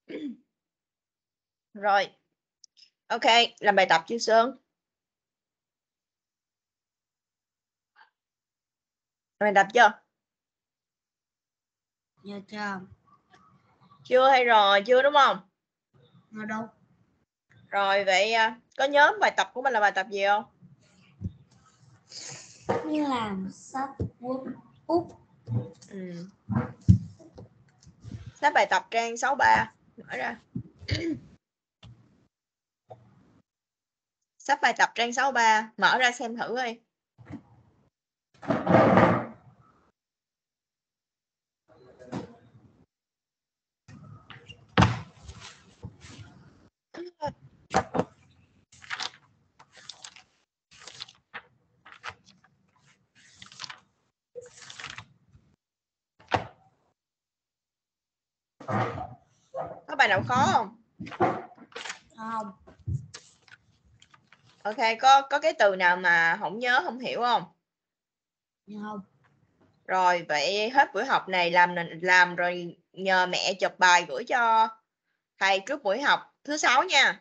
Rồi. Ok, làm bài tập chưa Sơn? Làm bài tập chưa? Dạ chưa. Chưa hay rồi? Chưa đúng không? Ở đâu? Rồi vậy có nhớ bài tập của mình là bài tập gì không? Như làm sách úp. Sách bài tập trang 63. Mở ra. Sách bài tập trang 63. Mở ra xem thử đi. Có bài nào khó không? Không. Ok, có cái từ nào mà không nhớ, không hiểu không? Không. Rồi vậy hết buổi học này làm rồi nhờ mẹ chụp bài gửi cho thầy trước buổi học thứ 6 nha.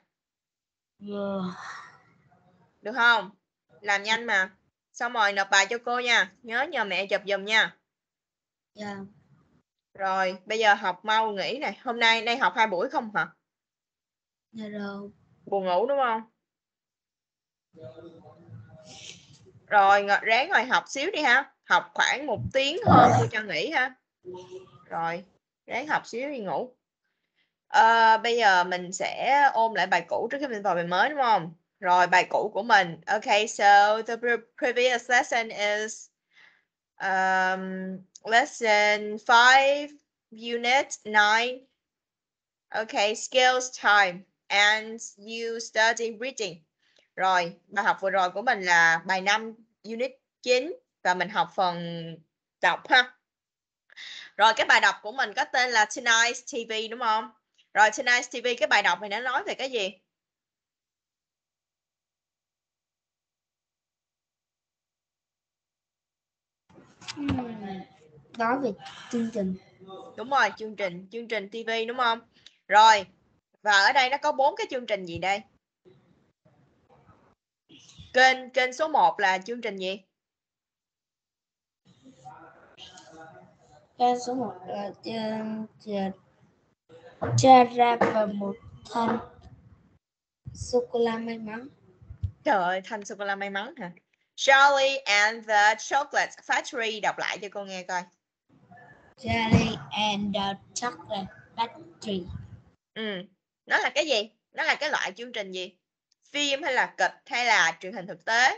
Được không? Làm nhanh mà. Xong rồi nộp bài cho cô nha. Nhớ nhờ mẹ chụp giùm nha. Dạ. Rồi bây giờ học mau nghỉ này. Hôm nay học 2 buổi không hả? Dạ rồi. Buồn ngủ đúng không? Rồi ráng ngồi học xíu đi ha. Học khoảng 1 tiếng hơn cô cho nghỉ ha. Rồi ráng học xíu đi ngủ. Bây giờ mình sẽ ôn lại bài cũ trước khi mình vào bài mới đúng không? Rồi bài cũ của mình. Okay, so the previous lesson is lesson 5, unit 9. Okay, skills time and you study reading. Rồi, bài học vừa rồi của mình là bài 5, unit 9 và mình học phần đọc ha. Rồi cái bài đọc của mình có tên là Tonight's TV đúng không? Rồi Tonight's TV cái bài đọc này nó nói về cái gì? Nói về chương trình. Đúng rồi, chương trình TV đúng không? Rồi, và ở đây nó có 4 cái chương trình gì đây? Kênh số 1 là chương trình gì? Kênh số 1 là Chara và một thanh sô-cô-la may mắn. Trời ơi, thanh sô-cô-la may mắn hả? Charlie and the Chocolate Factory, đọc lại cho cô nghe coi. Charlie and the Chocolate Factory. Nó là cái gì? Nó là cái loại chương trình gì? Phim hay là kịch hay là truyền hình thực tế?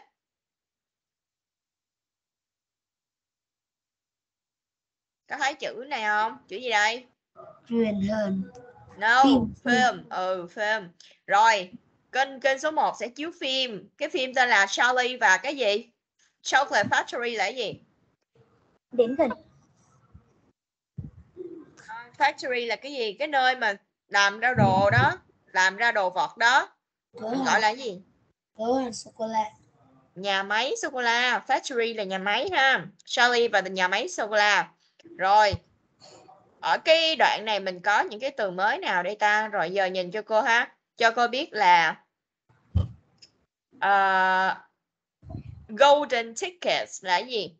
Có thấy chữ này không? Chữ gì đây? Truyền hình. No, Phim. Phim. Rồi, kênh số 1 sẽ chiếu phim. Cái phim tên là Charlie và cái gì? Chocolate Factory là cái gì? Điển hình. Factory là cái gì? Cái nơi mà làm ra đồ đó, làm ra đồ vật đó. Mình gọi là cái gì? Cửa hàng sô-cô-la. Nhà máy sô-cô-la. Factory là nhà máy ha. Charlie và nhà máy sô-cô-la. Rồi, ở cái đoạn này mình có những cái từ mới nào đây ta? Rồi giờ nhìn cho cô ha. Cho cô biết là golden tickets là cái gì?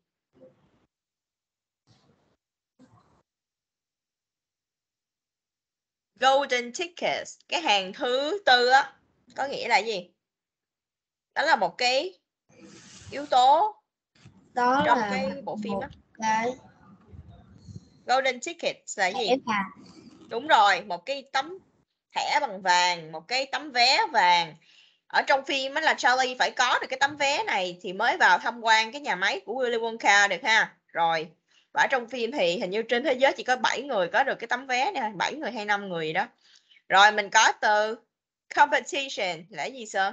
Golden tickets, cái hàng thứ tư á, có nghĩa là gì? Đó là một cái yếu tố Đó trong là cái bộ phim á. cái Golden tickets là gì? vàng. Đúng rồi, một cái tấm thẻ bằng vàng, một cái tấm vé vàng. Ở trong phim á là Charlie phải có được cái tấm vé này thì mới vào tham quan cái nhà máy của Willy Wonka được ha. Rồi, và ở trong phim thì hình như trên thế giới chỉ có 7 người có được cái tấm vé này, 7 người hay 5 người đó. Rồi mình có từ competition là gì Sơn?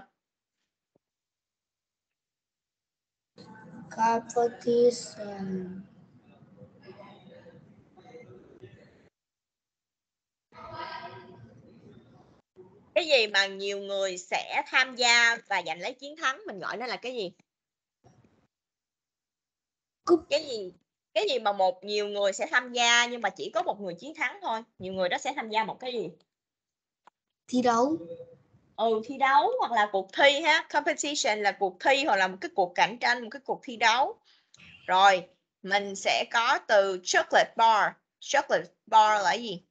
Competition. Cái gì mà nhiều người sẽ tham gia và giành lấy chiến thắng mình gọi nó là cái gì? Cúp. Cái gì mà nhiều người sẽ tham gia nhưng mà chỉ có một người chiến thắng thôi, nhiều người đó sẽ tham gia một cái gì? Thi đấu. Thi đấu hoặc là cuộc thi ha. Competition là cuộc thi hoặc là một cái cuộc cạnh tranh, một cái cuộc thi đấu. Rồi, mình sẽ có từ chocolate bar. Chocolate bar là gì?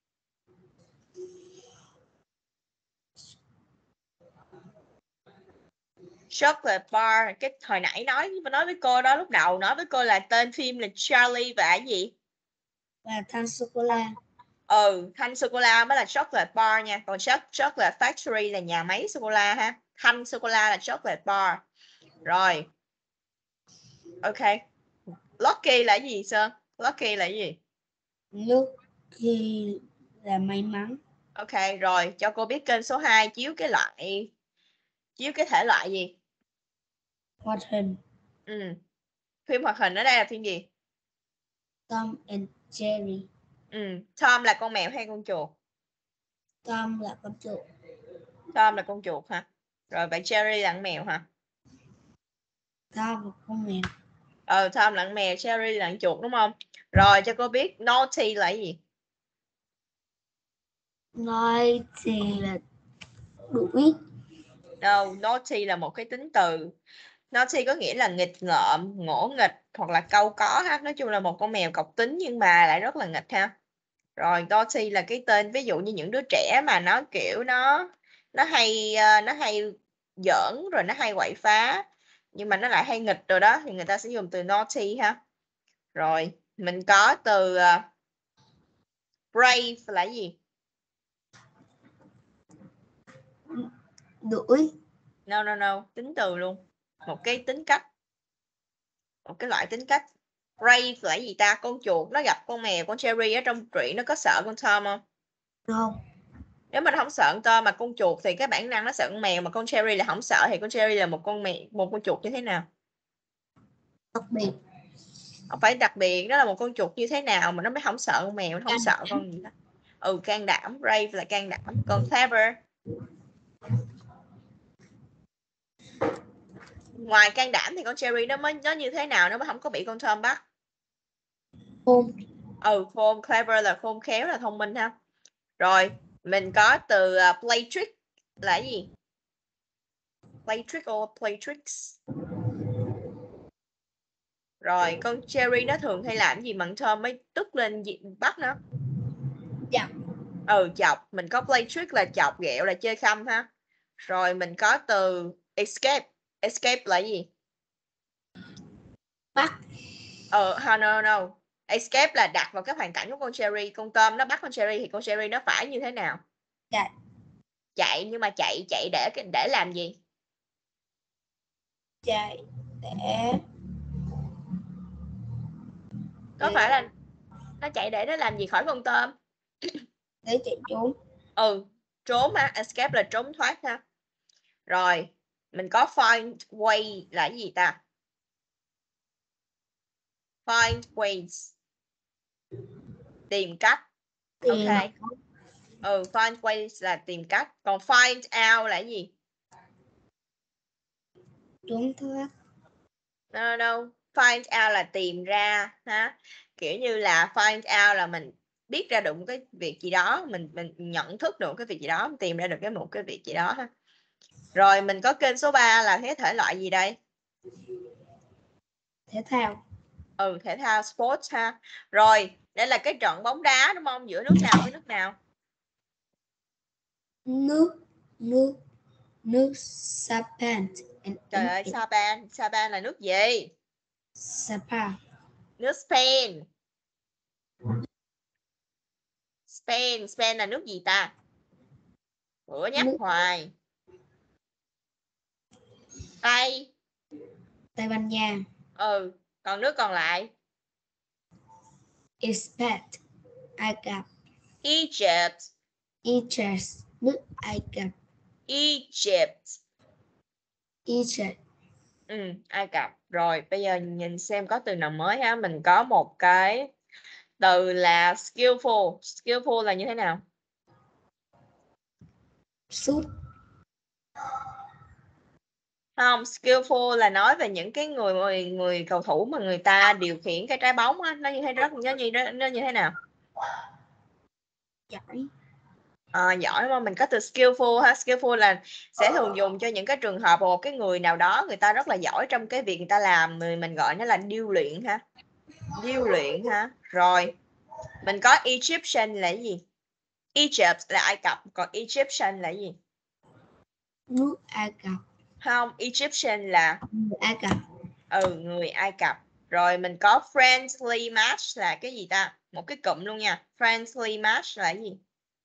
Chocolate bar, cái hồi nãy nói với cô đó, lúc đầu nói với cô là tên phim là Charlie và cái gì? Và than sô-cô-la. Thanh sô-cô-la mới là chocolate bar nha. Còn chocolate factory là nhà máy sô-cô-la ha. Thanh sô-cô-la là chocolate bar. Rồi. Ok. Lucky là gì Sơn? Lucky là gì? Lucky là may mắn. Ok, rồi cho cô biết kênh số 2 chiếu cái thể loại gì? Hoạt hình. Phim hoạt hình ở đây là phim gì? Tom and Jerry. Tom là con mèo hay con chuột? Tom là con chuột. Tom là con chuột hả? Rồi vậy Jerry là con mèo hả? Tom là con mèo. Tom là con mèo, Jerry là con chuột đúng không? Rồi cho cô biết naughty là gì? Nói thì là đuổi. Naughty là một cái tính từ. Naughty có nghĩa là nghịch ngợm, ngỗ nghịch hoặc là câu có ha. Nói chung là một con mèo cọc tính nhưng mà lại rất là nghịch ha. Rồi naughty là cái tên, ví dụ như những đứa trẻ mà nó kiểu nó hay giỡn rồi nó hay quậy phá nhưng mà nó lại hay nghịch rồi đó thì người ta sẽ dùng từ naughty ha. Rồi mình có từ brave là gì? Đuổi. No, tính từ luôn, một cái tính cách, một cái loại tính cách. Brave là gì ta? Con chuột nó gặp con mèo, con Cherry ở trong truyện nó có sợ con Tom không? Không. Nếu mình không sợ con Tom mà con chuột thì cái bản năng nó sợ con mèo, mà con Cherry là không sợ thì con Cherry là một con mèo, một con chuột như thế nào? Đặc biệt. Không phải đặc biệt, nó là một con chuột như thế nào mà nó mới không sợ con mèo, nó không sợ con gì đó. Can đảm, brave là can đảm. Còn clever, ngoài can đảm thì con Cherry nó như thế nào nó mới không có bị con Tom bắt? Khôn. Khôn, clever là khôn khéo, là thông minh ha. Rồi mình có từ play trick là gì? Play trick or play tricks. Rồi con Cherry nó thường hay làm gì mà Tom mới tức lên bắt nó? Chọc. Chọc. Mình có play trick là chọc ghẹo, là chơi khăm ha. Rồi mình có từ escape. Escape là gì? Bắt. No. Escape là đặt vào cái hoàn cảnh của con Cherry. Con Tom nó bắt con Cherry thì con Cherry nó phải như thế nào? Chạy. Chạy, nhưng mà chạy để làm gì? Chạy để Có phải là nó chạy để nó làm gì khỏi con Tom? để chạy trốn. Trốn ha. Escape là trốn thoát ha. Rồi mình có find way là gì ta? Find ways, tìm cách. Ok. Find ways là tìm cách. Còn find out là gì? Trốn thoát. No. Find out là tìm ra ha. Kiểu như là find out là mình biết ra được một cái việc gì đó, mình nhận thức được cái việc gì đó, mình tìm ra được một cái việc gì đó ha. Rồi mình có kênh số 3 là cái thể loại gì đây? Thể thao. Thể thao, sports ha. Rồi đây là cái trận bóng đá đúng không, giữa nước nào với nước nào? Nước Japan. Trời ơi, Japan là nước gì? Japan. Nước Spain. Spain là nước gì ta? Bữa nhắc Nước hoài. Tây Ban Nha. Còn nước còn lại? Egypt. Ai Cập. Egypt. Nước Ai Cập. Egypt. Ai Cập. Rồi bây giờ nhìn xem có từ nào mới ha. Mình có một cái từ là skillful. Skillful là như thế nào? Sút. Không, skillful là nói về những cái người cầu thủ mà người ta điều khiển cái trái bóng á, nó như thế nào? Giỏi. Giỏi đúng không? Mình có từ skillful ha. Skillful là sẽ thường dùng cho những cái trường hợp một cái người nào đó người ta rất là giỏi trong cái việc người ta làm, mình gọi nó là điêu luyện ha. Điêu luyện ha. Rồi mình có Egyptian là cái gì? Egypt là Ai Cập, còn Egyptian là cái gì? Nước Ai Cập. Không, Egyptian là Người Ai Cập. người Ai Cập. Rồi mình có friendly match là cái gì ta? Một cái cụm luôn nha. Friendly match là cái gì?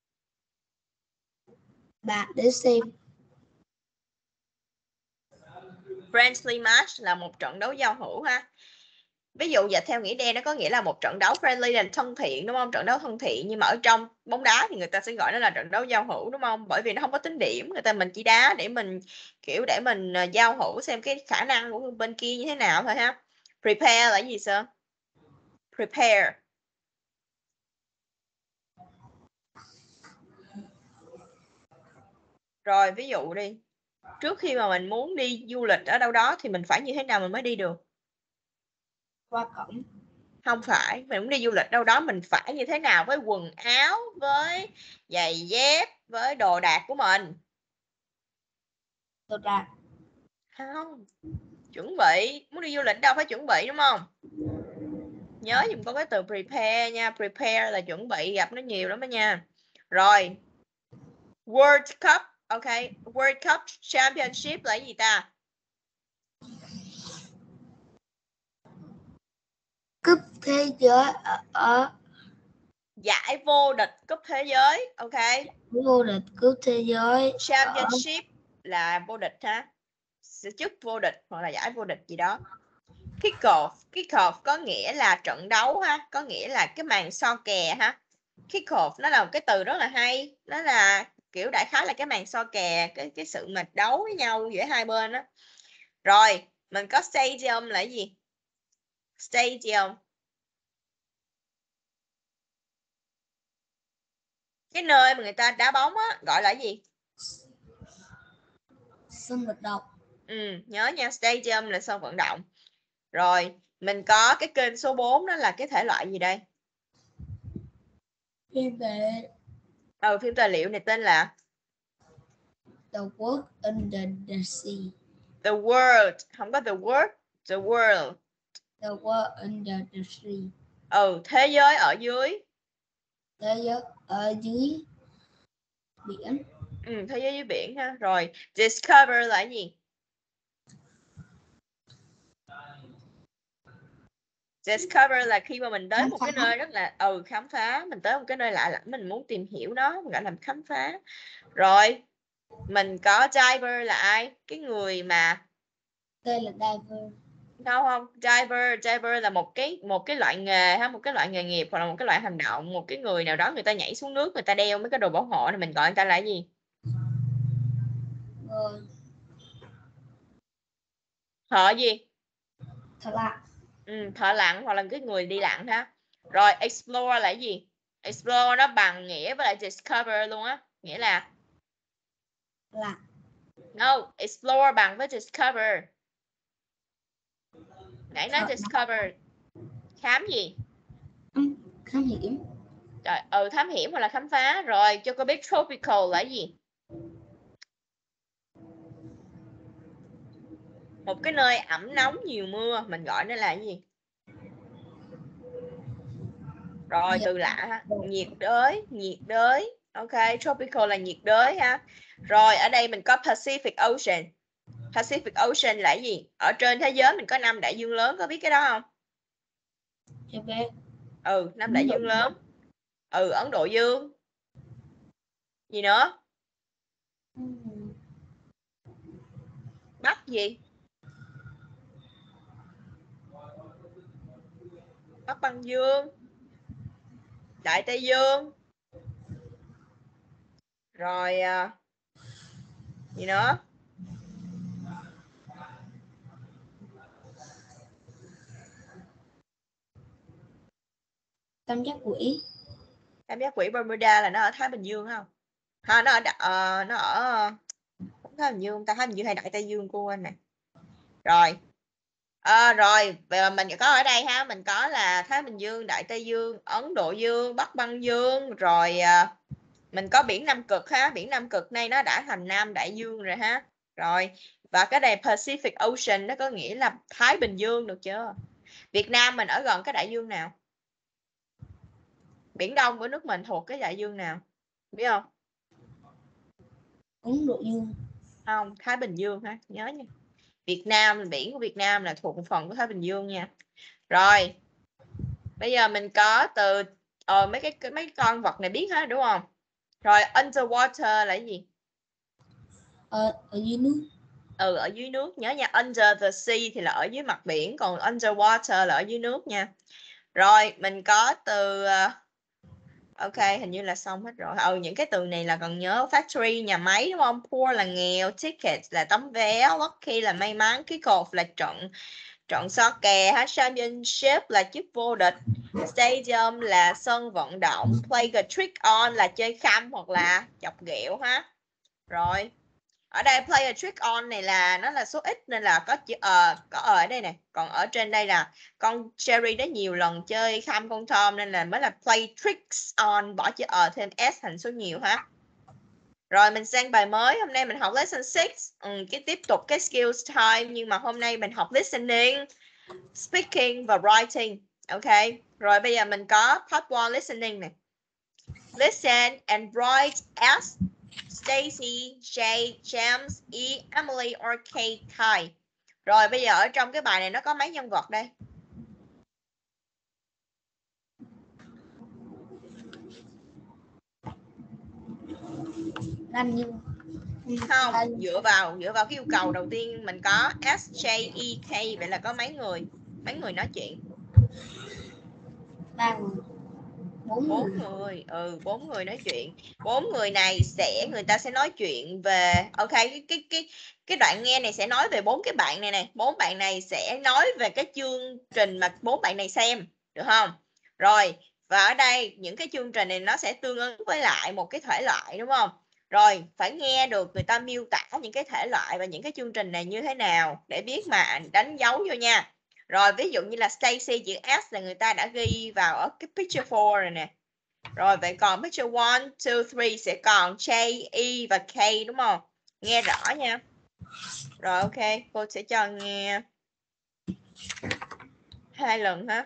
Bạn đến xem. Friendly match là một trận đấu giao hữu ha. Ví dụ giờ theo nghĩa đen nó có nghĩa là một trận đấu friendly là thân thiện đúng không? Trận đấu thân thiện, nhưng mà ở trong bóng đá thì người ta sẽ gọi nó là trận đấu giao hữu đúng không? Bởi vì nó không có tính điểm, mình chỉ đá để mình kiểu để mình giao hữu xem cái khả năng của bên kia như thế nào thôi ha. Prepare là gì sir? Prepare. Rồi ví dụ đi, trước khi mà mình muốn đi du lịch ở đâu đó thì mình phải như thế nào mình mới đi được? Qua cổng. Không phải, mình muốn đi du lịch đâu đó mình phải như thế nào với quần áo, với giày dép, với đồ đạc của mình? Đồ đạc. Không, chuẩn bị, muốn đi du lịch đâu phải chuẩn bị đúng không? Nhớ dùm có cái từ prepare nha, prepare là chuẩn bị, gặp nó nhiều lắm đó nha. Rồi World Cup, ok, World Cup Championship là cái gì ta? Cúp thế giới ở Giải vô địch cúp thế giới, ok. vô địch cúp thế giới ở Championship là vô địch ha, chức vô địch hoặc là giải vô địch gì đó. Kickoff, kickoff có nghĩa là trận đấu ha, có nghĩa là cái màn so kè ha. Kickoff nó là một cái từ rất là hay, nó là kiểu đại khái là cái màn so kè, cái sự mà đấu với nhau giữa hai bên đó. Rồi mình có stadium là cái gì? Stadium, cái nơi mà người ta đá bóng á gọi là cái gì? sân vận động. Nhớ nha, stadium là sân vận động. Rồi mình có cái kênh số 4 đó là cái thể loại gì đây? Phim về Phim tài liệu này tên là The World Under the Sea. The World, không có The World, The World. The World Under the Sea. Thế giới ở dưới. Thế giới ở dưới biển. Thế giới dưới biển ha. Rồi discover là cái gì? Discover là khi mà mình tới một cái nơi rất là khám phá, mình tới một cái nơi lạ lẫm, mình muốn tìm hiểu nó, mình gọi là khám phá. Rồi mình có diver là ai? Cái người mà Đây là diver. không, diver là một cái loại nghề ha, một cái loại nghề nghiệp hoặc là một cái loại hành động, một cái người nào đó người ta nhảy xuống nước, người ta đeo mấy cái đồ bảo hộ này, mình gọi người ta là cái gì? Người Thợ gì? thợ lặn. Thợ lặn hoặc là cái người đi lặn ha. Rồi explore là cái gì? Explore nó bằng nghĩa với lại discover luôn á, nghĩa là Lặn. no, explore bằng với discover. Nãy nói discover khám gì? Khám hiểm. Rồi thám hiểm hoặc là khám phá. Rồi cho cô biết tropical là cái gì? Một cái nơi ẩm nóng nhiều mưa, mình gọi nó là cái gì? Rồi từ lạ ha, nhiệt đới, ok, tropical là nhiệt đới ha. Rồi ở đây mình có Pacific Ocean. Pacific Ocean là cái gì? Ở trên thế giới mình có 5 đại dương lớn, có biết cái đó không? Chưa biết. 5 đại dương lớn. Ấn Độ Dương. Gì nữa? Bắc gì? Bắc Băng Dương. Đại Tây Dương. Rồi gì nữa? Tam giác quỷ. Tam giác quỷ Bermuda là nó ở Thái Bình Dương không? Ha, nó ở không Thái Bình Dương, Thái Bình Dương hay Đại Tây Dương cô anh nè. Rồi rồi mình có ở đây ha, mình có là Thái Bình Dương, Đại Tây Dương, Ấn Độ Dương, Bắc Băng Dương, rồi Mình có biển Nam Cực ha, biển Nam Cực nay nó đã thành Nam Đại Dương rồi ha. Rồi, và cái này Pacific Ocean nó có nghĩa là Thái Bình Dương, được chưa? Việt Nam mình ở gần cái đại dương nào? Biển Đông của nước mình thuộc cái đại dương nào? Biết không? Ấn Độ Dương. Không, Thái Bình Dương ha, nhớ nha. Việt Nam, biển của Việt Nam là thuộc một phần của Thái Bình Dương nha. Rồi, bây giờ mình có từ mấy con vật này biết hết đúng không? Rồi underwater là cái gì? Ở dưới nước. Ở dưới nước, nhớ nha. Under the sea thì là ở dưới mặt biển, còn underwater là ở dưới nước nha. Rồi mình có từ ok, hình như là xong hết rồi. Những cái từ này là cần nhớ. Factory nhà máy đúng không? Poor là nghèo, ticket là tấm vé, lucky là may mắn, kickoff là trận so kè, championship là chức vô địch, stadium là sân vận động, play a trick on là chơi khăm hoặc là chọc ghẹo ha. Rồi ở đây play a trick on này là nó là số ít nên là có chữ có ở đây này, còn ở trên đây là con Cherry đó nhiều lần chơi khăm con Tom nên là mới là play tricks on, bỏ chữ thêm s thành số nhiều ha. Rồi mình sang bài mới, hôm nay mình học lesson 6, cái tiếp tục cái skills time, nhưng mà hôm nay mình học listening, speaking và writing. Ok, rồi bây giờ mình có part 1 listening này. Listen and write as Stacy, Jay, James, E, Emily or Kate, Kai. Rồi bây giờ ở trong cái bài này nó có mấy nhân vật đây? Không, dựa vào cái yêu cầu đầu tiên mình có S, J, E, K, vậy là có mấy người? Mấy người nói chuyện? 3 người. 4 người. 4 người nói chuyện. 4 người này người ta sẽ nói chuyện về cái đoạn nghe này sẽ nói về 4 cái bạn này này. 4 bạn này sẽ nói về cái chương trình mà 4 bạn này xem, được không? Rồi, và ở đây những cái chương trình này nó sẽ tương ứng với lại một cái thể loại, đúng không? Rồi, phải nghe được người ta miêu tả những cái thể loại và những cái chương trình này như thế nào để biết mà đánh dấu vô nha. Rồi ví dụ như là Stacy, chữ S là người ta đã ghi vào ở cái picture 4 rồi nè. Rồi vậy còn picture 1, 2, 3 sẽ còn J, E và K, đúng không? Nghe rõ nha. Rồi ok, cô sẽ cho nghe 2 lần ha.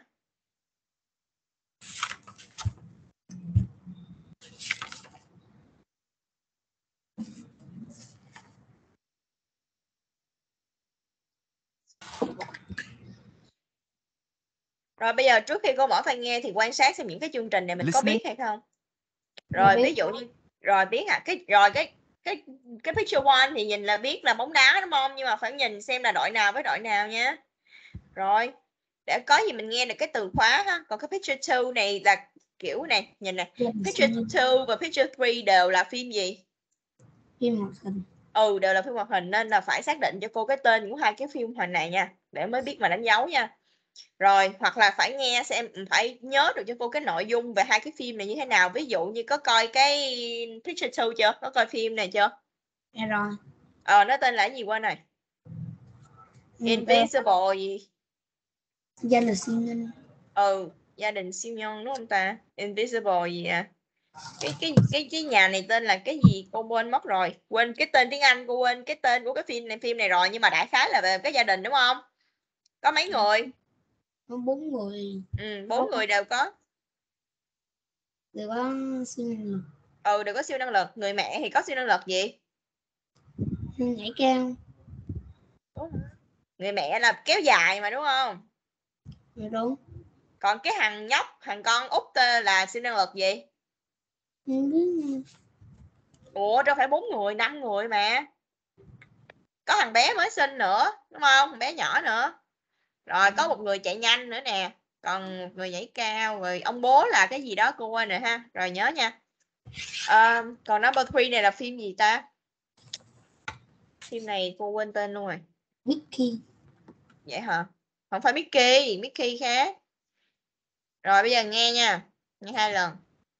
Rồi bây giờ trước khi cô mở tai nghe thì quan sát xem những cái chương trình này mình có biết hay không. Rồi ví dụ như biết cái picture 1 thì nhìn là biết là bóng đá đúng không? Nhưng mà phải nhìn xem là đội nào với đội nào nha. Rồi, để có gì mình nghe được cái từ khóa ha. Còn cái picture 2 này là kiểu này, nhìn này. Picture 2 và picture 3 đều là phim gì? Phim hoạt hình. Đều là phim hoạt hình nên là phải xác định cho cô cái tên của 2 cái phim hoạt hình này nha, để mới biết mà đánh dấu nha. Rồi, hoặc là phải nghe xem, phải nhớ được cho cô cái nội dung về 2 cái phim này như thế nào. Ví dụ như có coi cái picture 2 chưa? Có coi phim này chưa? Nghe rồi. Nó tên là gì quên rồi? Invisible gì? Gia đình siêu nhân. Gia đình siêu nhân đúng không ta? Invisible gì à? Cái nhà này tên là cái gì cô quên mất rồi, quên cái tên tiếng Anh, cô quên cái tên của cái phim này rồi, nhưng mà đại khái là về cái gia đình đúng không? Có mấy người? Có 4 người. 4 người đều có siêu năng lực. đều có siêu năng lực. Người mẹ thì có siêu năng lực gì? Nhảy cao. Người mẹ là kéo dài mà đúng không? Đúng. Còn cái thằng con út là siêu năng lực gì? Ủa đâu phải 4 người, 5 người mà. Có thằng bé mới sinh nữa đúng không? Thằng bé nhỏ nữa. Rồi có một người chạy nhanh nữa nè. Còn người nhảy cao. Rồi ông bố là cái gì đó cô quên rồi ha. Rồi nhớ nha. Còn number 3 này là phim gì ta? Phim này cô quên tên luôn rồi. Mickey. Vậy hả? Không phải Mickey. Mickey khác. Rồi bây giờ nghe nha. Nghe 2 lần.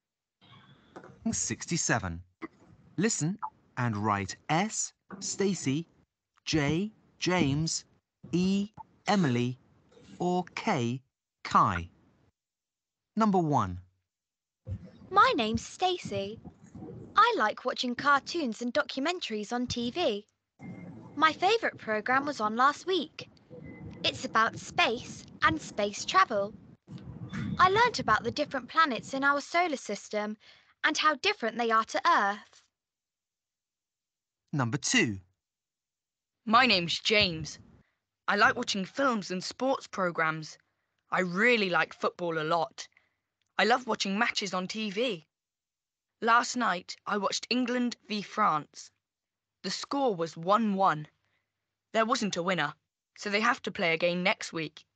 67. Listen and write S, Stacy, J, James, E, Emily, or K, Kai. Number 1. My name's Stacy. I like watching cartoons and documentaries on TV. My favourite programme was on last week. It's about space and space travel. I learnt about the different planets in our solar system and how different they are to Earth. Number 2. My name's James. I like watching films and sports programmes. I really like football a lot. I love watching matches on TV. Last night, I watched England v France. The score was 1-1. There wasn't a winner, so they have to play again next week.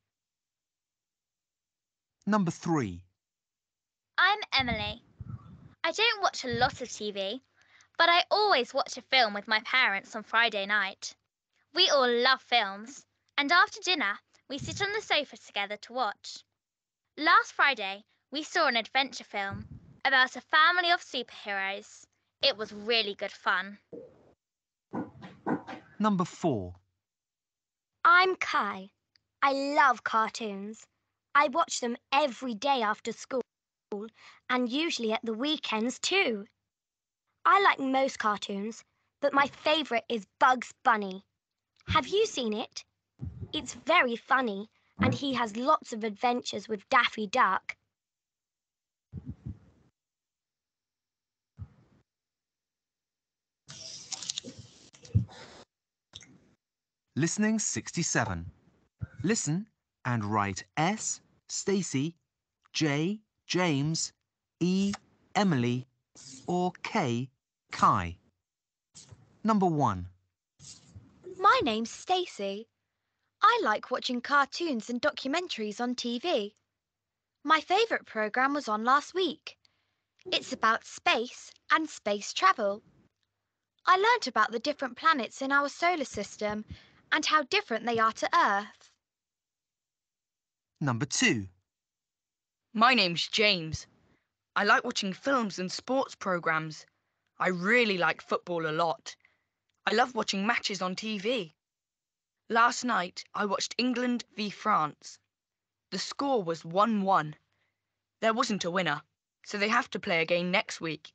Number 3. I'm Emily. I don't watch a lot of TV, but I always watch a film with my parents on Friday night. We all love films, and after dinner, we sit on the sofa together to watch. Last Friday, we saw an adventure film about a family of superheroes. It was really good fun. Number 4. I'm Kai. I love cartoons. I watch them every day after school and usually at the weekends too. I like most cartoons, but my favourite is Bugs Bunny. Have you seen it? It's very funny and he has lots of adventures with Daffy Duck. Listening 67. Listen and write S, Stacey, J, James, E, Emily, or K, Kai. Number 1. My name's Stacey. I like watching cartoons and documentaries on TV. My favourite programme was on last week. It's about space and space travel. I learnt about the different planets in our solar system and how different they are to Earth. Number 2. My name's James. I like watching films and sports programmes. I really like football a lot. I love watching matches on TV. Last night, I watched England v France. The score was 1-1. There wasn't a winner, so they have to play again next week.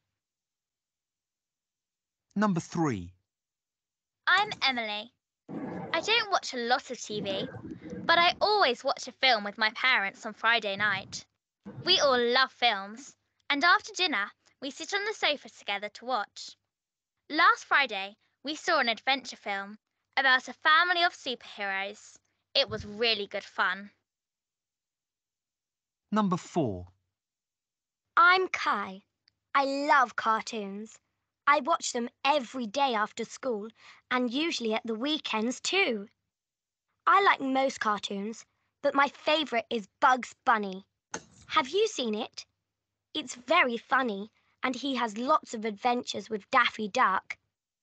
Number 3. I'm Emily. I don't watch a lot of TV, but I always watch a film with my parents on Friday night. We all love films, and after dinner, we sit on the sofa together to watch. Last Friday, we saw an adventure film about a family of superheroes. It was really good fun. Number 4. I'm Kai. I love cartoons. I watch them every day after school and usually at the weekends too. I like most cartoons, but my favourite is Bugs Bunny. Have you seen it? It's very funny and he has lots of adventures with Daffy Duck.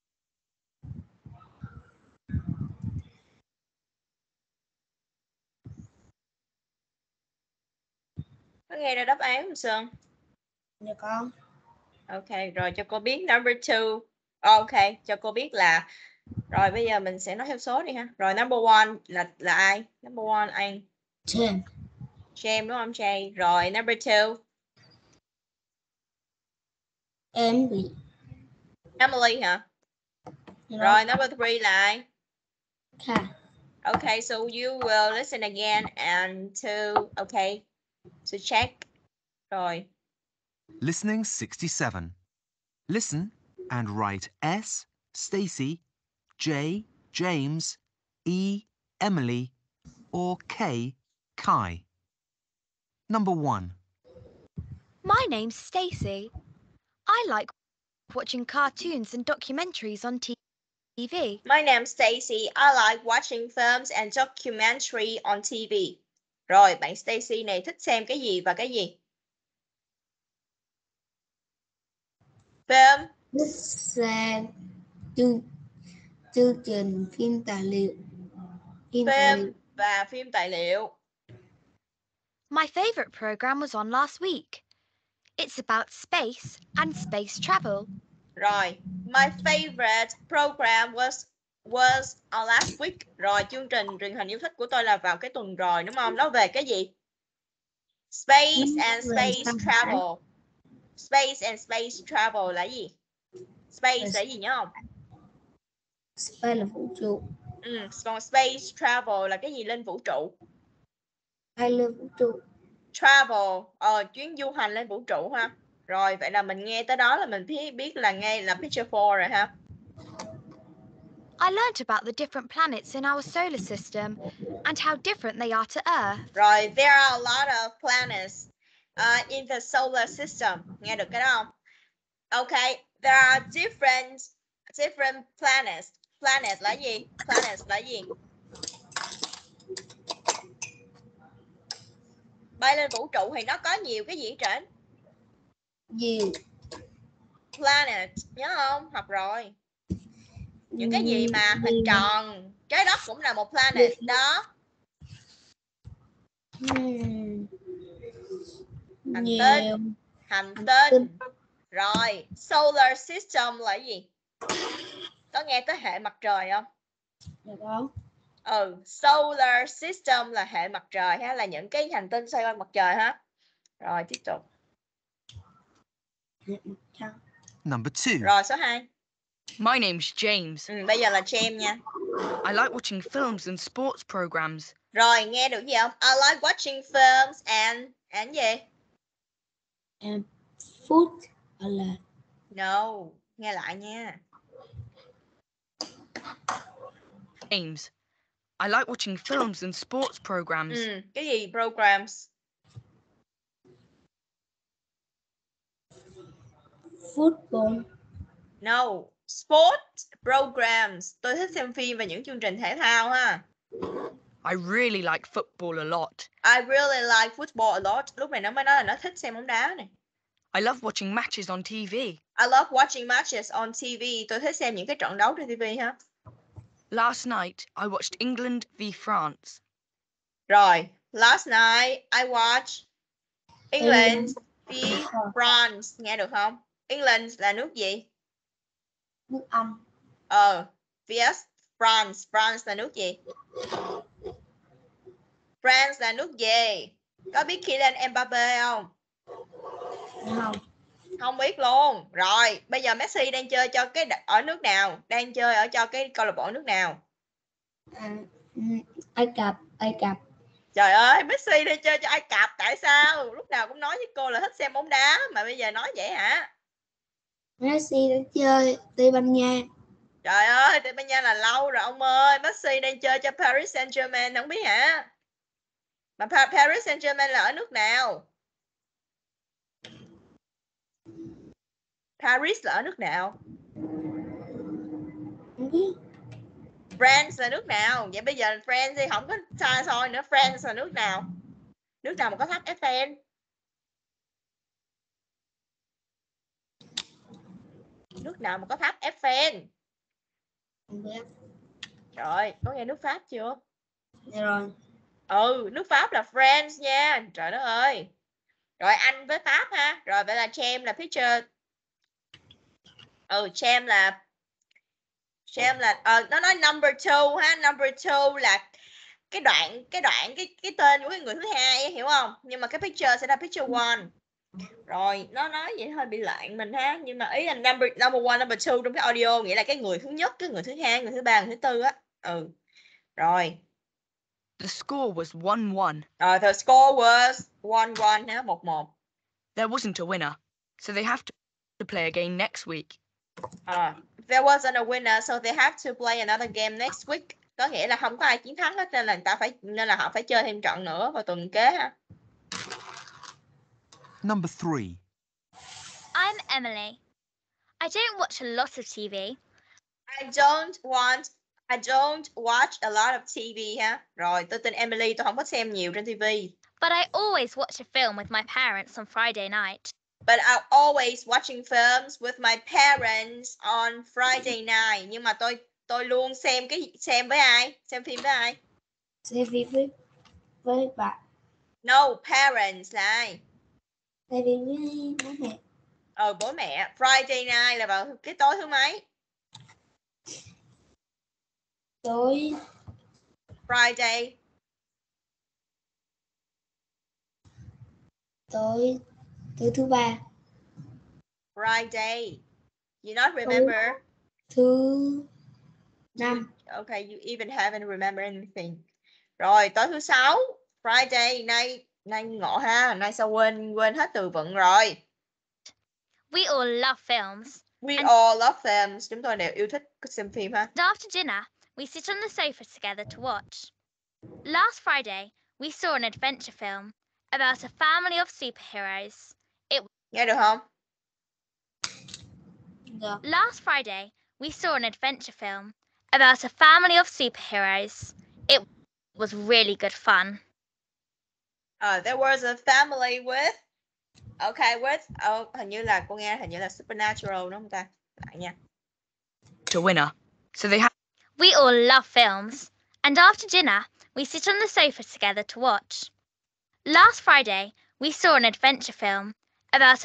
Có nghe ra đáp án không Sơn? Dạ con. Ok, rồi cho cô biết number 2. Ok, cho cô biết là rồi bây giờ mình sẽ nói theo số đi ha. Rồi number 1 là ai? Number 1 anh. James. James đúng không Jay? Rồi number 2. Emily. Emily hả? Rồi number 3 là ai? Kai. Okay, so you will listen again and to check. Rồi. Listening 67. Listen and write S, Stacey, J, James, E, Emily, or K, Kai. Number 1. My name's Stacey. I like watching cartoons and documentaries on TV. My name's Stacy. I like watching films and documentary on TV. Rồi, bạn Stacy này thích xem cái gì và cái gì? Film. Thích xem chương trình phim tài liệu. Phim và phim tài liệu. My favourite programme was on last week. It's about space and space travel. Rồi, my favorite program was on last week. Rồi, chương trình truyền hình yêu thích của tôi là vào cái tuần rồi đúng không? Nó về cái gì? Space and space travel. Space and space travel là gì? Space là gì nhớ không? Space là vũ trụ. Còn space travel là cái gì lên vũ trụ? Bay lên vũ trụ. Travel, chuyến du hành lên vũ trụ ha. Rồi, vậy là mình nghe tới đó là mình biết là nghe là picture 4 rồi ha. I learnt about the different planets in our solar system and how different they are to Earth. Rồi, there are a lot of planets in the solar system. Nghe được cái đó không? Okay, there are different planets. Planet là gì? Planets là gì? Bay lên vũ trụ thì nó có nhiều cái gì ở trển? Nhiều. Planet, nhớ không? Học rồi. Những cái gì mà hình tròn, trái đất cũng là một planet đó. Hành tinh. Rồi, solar system là gì? Có nghe tới hệ mặt trời không? Được. Solar system là hệ mặt trời ha, là những cái hành tinh xoay quanh mặt trời ha. Rồi tiếp tục. Number 2. Rồi số 2. My name's James. Bây giờ là James nha. I like watching films and sports programs. Rồi nghe được gì không? I like watching films and gì? And food. No, nghe lại nha. James. I like watching films and sports programs. Cái gì programs? Football. No, sport programs. Tôi thích xem phim và những chương trình thể thao ha. I really like football a lot. I really like football a lot. Lúc này nó mới nói là nó thích xem bóng đá này. I love watching matches on TV. I love watching matches on TV. Tôi thích xem những cái trận đấu trên TV ha. Last night, I watched England v France. Rồi, last night I watched England v France. Nghe được không? England là nước gì? Nước Anh. vs France. France là nước gì? France là nước gì? Có biết Kylian Mbappé không? Không. Không biết luôn. Rồi, bây giờ Messi đang chơi cho cái ở nước nào? Đang chơi ở cho cái câu lạc bộ nước nào? Ai Cập. Trời ơi, Messi đang chơi cho Ai Cập. Tại sao? Lúc nào cũng nói với cô là thích xem bóng đá mà bây giờ nói vậy hả? Messi đang chơi Tây Ban Nha. Trời ơi, Tây Ban Nha là lâu rồi ông ơi. Messi đang chơi cho Paris Saint-Germain, không biết hả? Mà Paris Saint-Germain là ở nước nào? Paris là ở nước nào? Không biết. France là nước nào? Vậy bây giờ France thì không có xa xôi nữa. France là nước nào? Nước nào mà có tháp Eiffel? Nước nào mà có tháp Eiffel? Không biết. Trời, có nghe nước Pháp chưa? Dạ rồi. Nước Pháp là France nha. Trời đất ơi. Rồi Anh với Pháp ha. Rồi vậy là James là picture. James là nó nói number 2 ha. Number 2 là cái tên của cái người thứ hai, hiểu không? Nhưng mà cái picture sẽ là picture 1. Rồi nó nói vậy hơi bị loạn mình ha, nhưng mà ý là number 1, number 2 trong cái audio nghĩa là cái người thứ nhất, cái người thứ hai, người thứ ba, người thứ tư á. Rồi. The score was 1-1. The score was 1-1 ha, 1-1. There wasn't a winner, so they have to play again next week. There wasn't a winner, so they have to play another game next week. Có nghĩa là không có ai chiến thắng hết nên là họ phải chơi thêm trận nữa vào tuần kế ha. Number 3. I'm Emily. I don't watch a lot of TV. I don't watch a lot of TV ha. Rồi, tôi tên Emily, tôi không có xem nhiều trên TV. But I always watch a film with my parents on Friday night. But I'm always watching films with my parents on Friday night. Nhưng mà tôi luôn xem với ai? Xem phim với ai? Xem phim với bạn. No, parents là ai? Xem phim với bố mẹ. Bố mẹ. Friday night là vào cái tối thứ mấy? Tối Friday. Tối thứ ba. Friday. You not remember? Thứ năm. Okay, you even haven't remember anything. Rồi, tối thứ sáu. Friday. Nay ngộ ha. Nay sao quên hết từ vựng rồi. We all love films. We all love films. Chúng tôi đều yêu thích xem phim ha. And after dinner, we sit on the sofa together to watch. Last Friday, we saw an adventure film about a family of superheroes. Nghe được không? Được. Last Friday, we saw an adventure film about a family of superheroes. It was really good fun. There was a family with. Okay, with. Hình như là supernatural đúng không ta? Lại nha. To winner. So they have. We all love films. And after dinner, we sit on the sofa together to watch. Last Friday, we saw an adventure film about a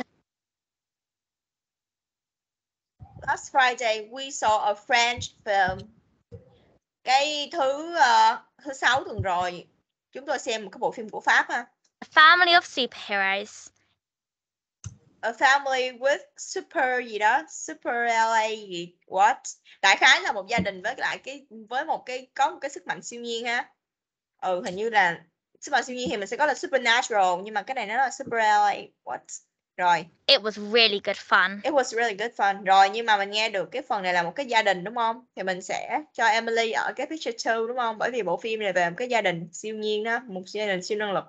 Last Friday we saw a French film. Cái thứ sáu tuần rồi chúng tôi xem một cái bộ phim của Pháp ha. family of superheroes. A family with super gì đó, super LA gì what? Đại khái là một gia đình với có một cái sức mạnh siêu nhiên ha. Hình như là sức mạnh siêu nhiên thì mình sẽ có là supernatural, nhưng mà cái này nó là super LA what? Rồi. It was really good fun. It was really good fun. Rồi, nhưng mà mình nghe được cái phần này là một cái gia đình đúng không? Thì mình sẽ cho Emily ở cái picture 2 đúng không? Bởi vì bộ phim này về một cái gia đình siêu nhiên đó, một gia đình siêu năng lực.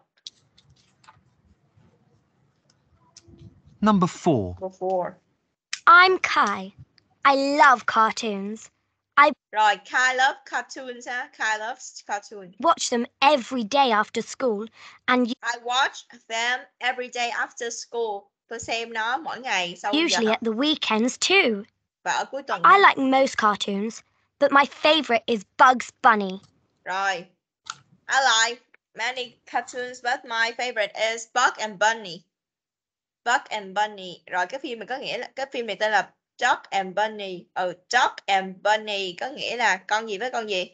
Number 4. Number 4. I'm Kai. I love cartoons. Rồi, Kai loves cartoons ha. Kai loves cartoons. Watch them every day after school and I watch them every day after school. Tôi xem nó mỗi ngày sau usually giờ học. at the weekends too. Và ở cuối tuần. I like most cartoons, but my favorite is Bugs Bunny. Rồi. I like many cartoons, but my favorite is Bug and Bunny. Bug and Bunny. Rồi cái phim này có nghĩa là cái phim này tên là Dog and Bunny. Dog and Bunny có nghĩa là con gì với con gì?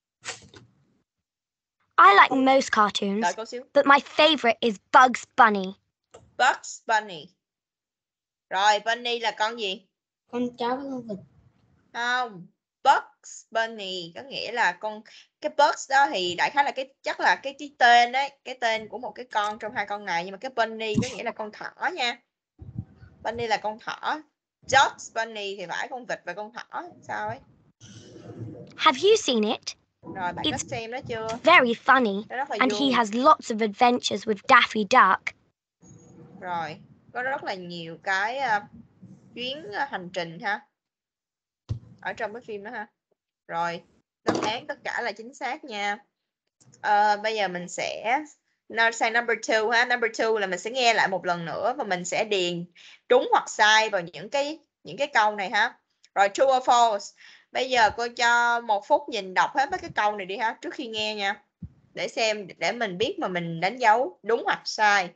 I like most cartoons, Đợi cô xíu. but my favorite is Bugs Bunny. Bugs Bunny. Rồi, Bunny là con gì? Con chó với con vịt. Không. Bugs Bunny có nghĩa là cái Bugs đó thì đại khái là chắc là cái tên đấy, cái tên của một cái con trong hai con này, nhưng mà cái Bunny có nghĩa là con thỏ nha. Bunny là con thỏ. Bugs Bunny thì phải con vịt và con thỏ sao ấy. Have you seen it? Rồi bạn có xem nó chưa? Very funny, Nó rất là and vui. he has lots of adventures with Daffy Duck. Rồi, có rất là nhiều cái chuyến hành trình ha. Ở trong cái phim đó ha. Rồi, đáp án tất cả là chính xác nha. Bây giờ mình sẽ sang number 2 ha. Number 2 là mình sẽ nghe lại một lần nữa và mình sẽ điền đúng hoặc sai vào những cái câu này ha. Rồi, true or false. Bây giờ cô cho 1 phút nhìn đọc hết mấy cái câu này đi ha, trước khi nghe nha. Để xem, để mình biết mà mình đánh dấu đúng hoặc sai.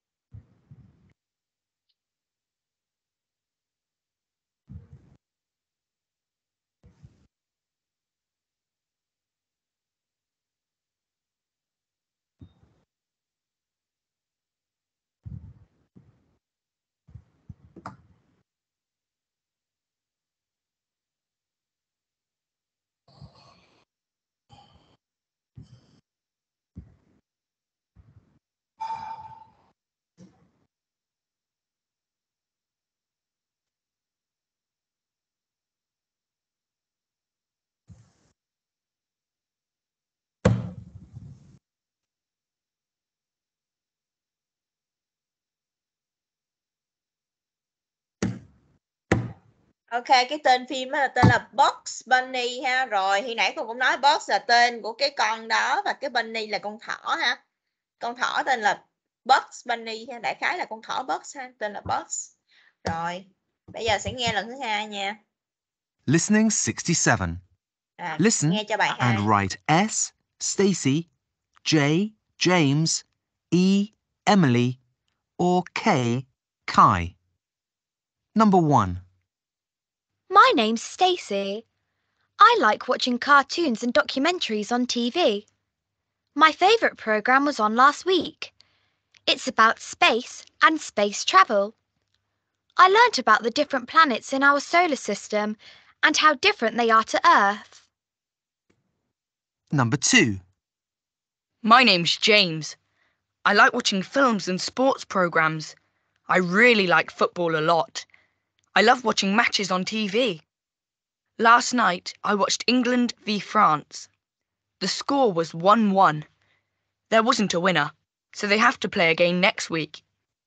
Ok, cái tên phim là tên là Bugs Bunny ha. Rồi, khi nãy cô cũng nói Bugs là tên của cái con đó và cái Bunny là con thỏ ha. Con thỏ tên là Bugs Bunny ha. Đại khái là con thỏ Bugs ha, tên là Bugs. Rồi, bây giờ sẽ nghe lần thứ hai nha. Listening 67. Listen nghe cho bài 2. and write S, Stacy, J, James, E, Emily, or K, Kai. Number 1. My name's Stacey. I like watching cartoons and documentaries on TV. My favourite programme was on last week. It's about space and space travel. I learnt about the different planets in our solar system and how different they are to Earth. Number 2. My name's James. I like watching films and sports programs. I really like football a lot. I love watching matches on TV. Last night, I watched England v France. The score was 1-1. There wasn't a winner, so they have to play again next week.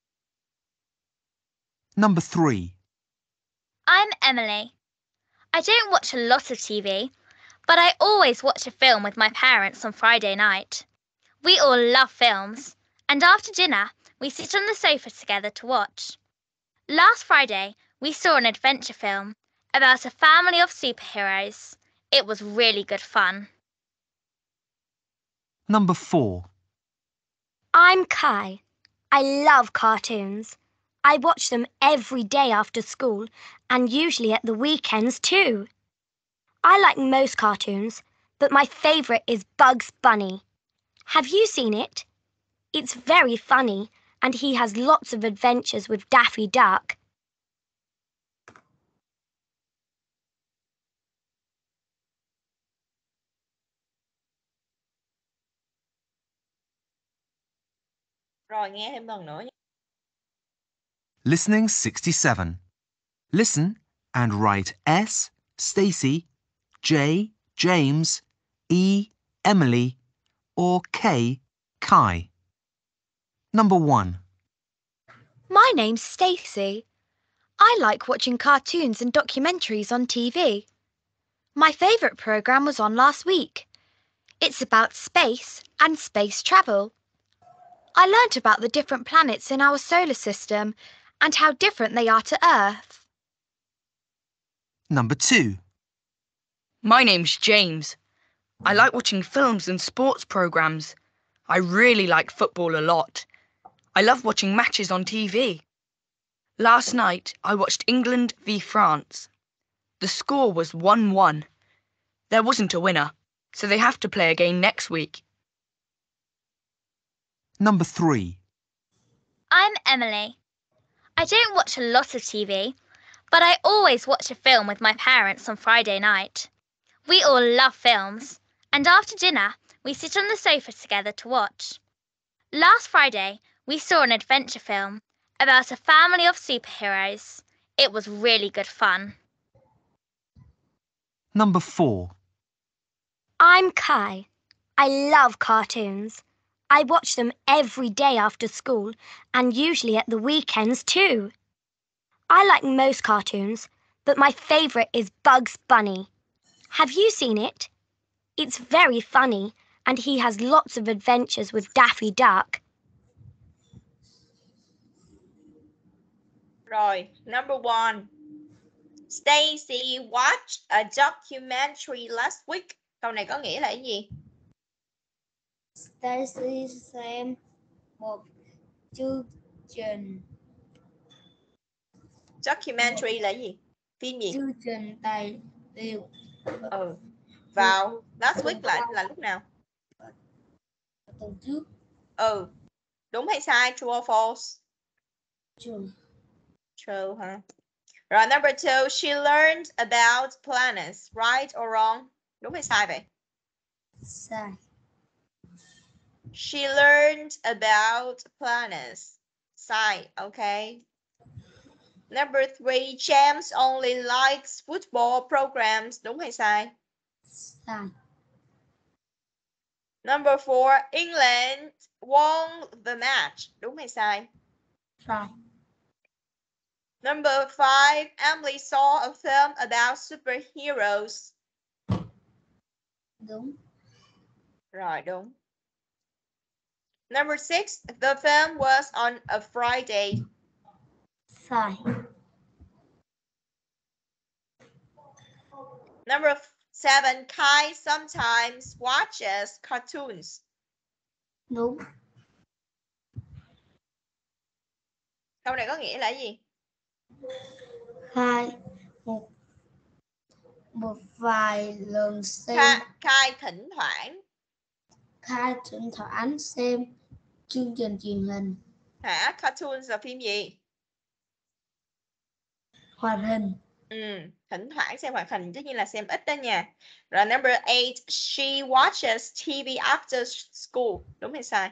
Number 3. I'm Emily. I don't watch a lot of TV, but I always watch a film with my parents on Friday night. We all love films, and after dinner, we sit on the sofa together to watch. Last Friday, we saw an adventure film about a family of superheroes. It was really good fun. Number 4. I'm Kai. I love cartoons. I watch them every day after school and usually at the weekends too. I like most cartoons, but my favourite is Bugs Bunny. Have you seen it? It's very funny and he has lots of adventures with Daffy Duck. Rồi nghe thêm lần nữa nhé. Listening 67. Listen and write S, Stacy, J, James, E, Emily, or K, Kai. Number 1. My name's Stacey. I like watching cartoons and documentaries on TV. My favourite programme was on last week. It's about space and space travel. I learnt about the different planets in our solar system and how different they are to Earth. Number 2. My name's James. I like watching films and sports programs. I really like football a lot. I love watching matches on TV. Last night, I watched England v France. The score was 1-1. There wasn't a winner, so they have to play again next week. Number 3. I'm Emily. I don't watch a lot of TV, but I always watch a film with my parents on Friday night. We all love films, and after dinner, we sit on the sofa together to watch. Last Friday, we saw an adventure film about a family of superheroes. It was really good fun. Number 4. I'm Kai. I love cartoons. I watch them every day after school and usually at the weekends too. I like most cartoons, but my favourite is Bugs Bunny. Have you seen it? It's very funny and he has lots of adventures with Daffy Duck. Rồi, number 1. Stacy watched a documentary last week. Câu này có nghĩa là cái gì? Stacy xem một chương trình Documentary là gì? Phim gì? chương trình tài liệu Vào last week là lúc nào? tuần trước. Đúng hay sai? True or false? True. True hả? Rồi, number 2. She learned about planets. Right or wrong? Đúng hay sai vậy? Sai. She learned about planets. Sai, okay. Number 3. James only likes football programs. Đúng hay sai? Sai. Number 4. England won the match. Đúng hay sai? Sai. Number 5. Emily saw a film about superheroes. Đúng. Rồi, đúng. Number 6. The film was on a Friday. Sai. Number 7. Kai sometimes watches cartoons. Đúng. Câu này có nghĩa là gì? Khai một vài lần xem. Kai thỉnh thoảng. Khai thỉnh thoảng xem chương trình truyền hình. Hả? Cartoons là phim gì? Hoạt hình. Thỉnh thoảng xem hoạt hình, tất nhiên là xem ít đó nha. Rồi number 8, she watches TV after school. Đúng hay sai?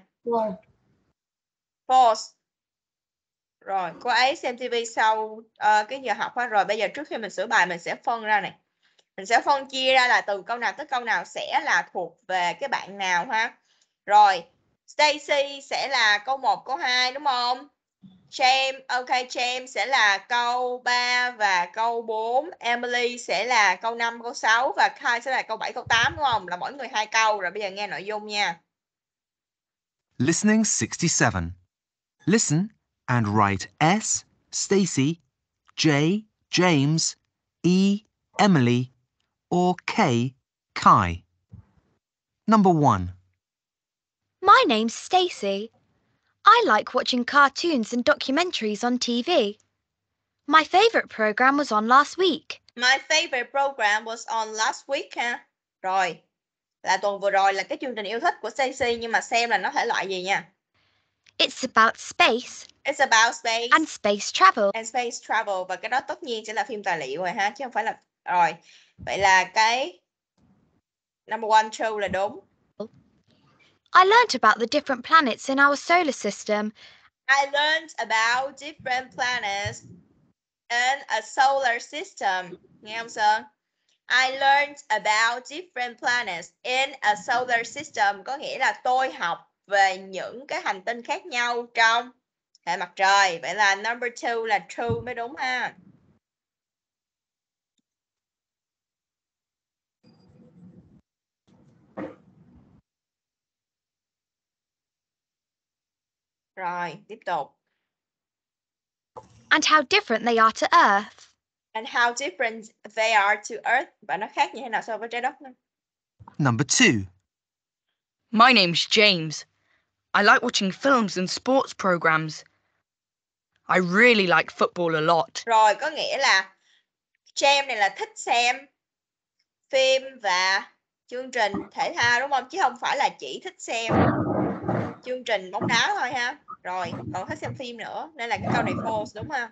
False. Rồi, cô ấy xem TV sau cái giờ học ha. Rồi bây giờ trước khi mình sửa bài mình sẽ phân ra này. Mình sẽ phân chia ra là từ câu nào tới câu nào sẽ là thuộc về cái bạn nào ha. Rồi, Stacy sẽ là câu 1, câu 2 đúng không? James sẽ là câu 3 và câu 4. Emily sẽ là câu 5, câu 6 và Kai sẽ là câu 7, câu 8 đúng không? Là mỗi người 2 câu. Rồi bây giờ nghe nội dung nha. Listening 67. Listen and write S, Stacy, J, James, E, Emily, or K, Kai. Number 1. My name's Stacey. I like watching cartoons and documentaries on TV. My favourite programme was on last week. My favorite program was on last week ha. Rồi, là tuần vừa rồi là cái chương trình yêu thích của Stacy, nhưng mà xem là nó thể loại gì nha? It's about space It's about space and space travel. and space travel, và cái đó tất nhiên sẽ là phim tài liệu rồi ha, chứ không phải là... Rồi, vậy là cái number 1 true là đúng. I learnt about the different planets in our solar system. I learned about different planets in a solar system. Nghe không Sơn? I learned about different planets in a solar system có nghĩa là tôi học về những cái hành tinh khác nhau trong hệ mặt trời. Vậy là number 2 là true mới đúng ha. Rồi, tiếp tục. And how different they are to Earth. And how different they are to Earth. Và nó khác như thế nào so với trái đất nữa. Number 2. My name's James. I like watching films and sports programs. I really like football a lot. Rồi, có nghĩa là James này là thích xem phim và chương trình thể thao đúng không? Chứ không phải là chỉ thích xem chương trình bóng đá thôi ha. Rồi, còn thích xem phim nữa. Nên là cái câu này false đúng ha.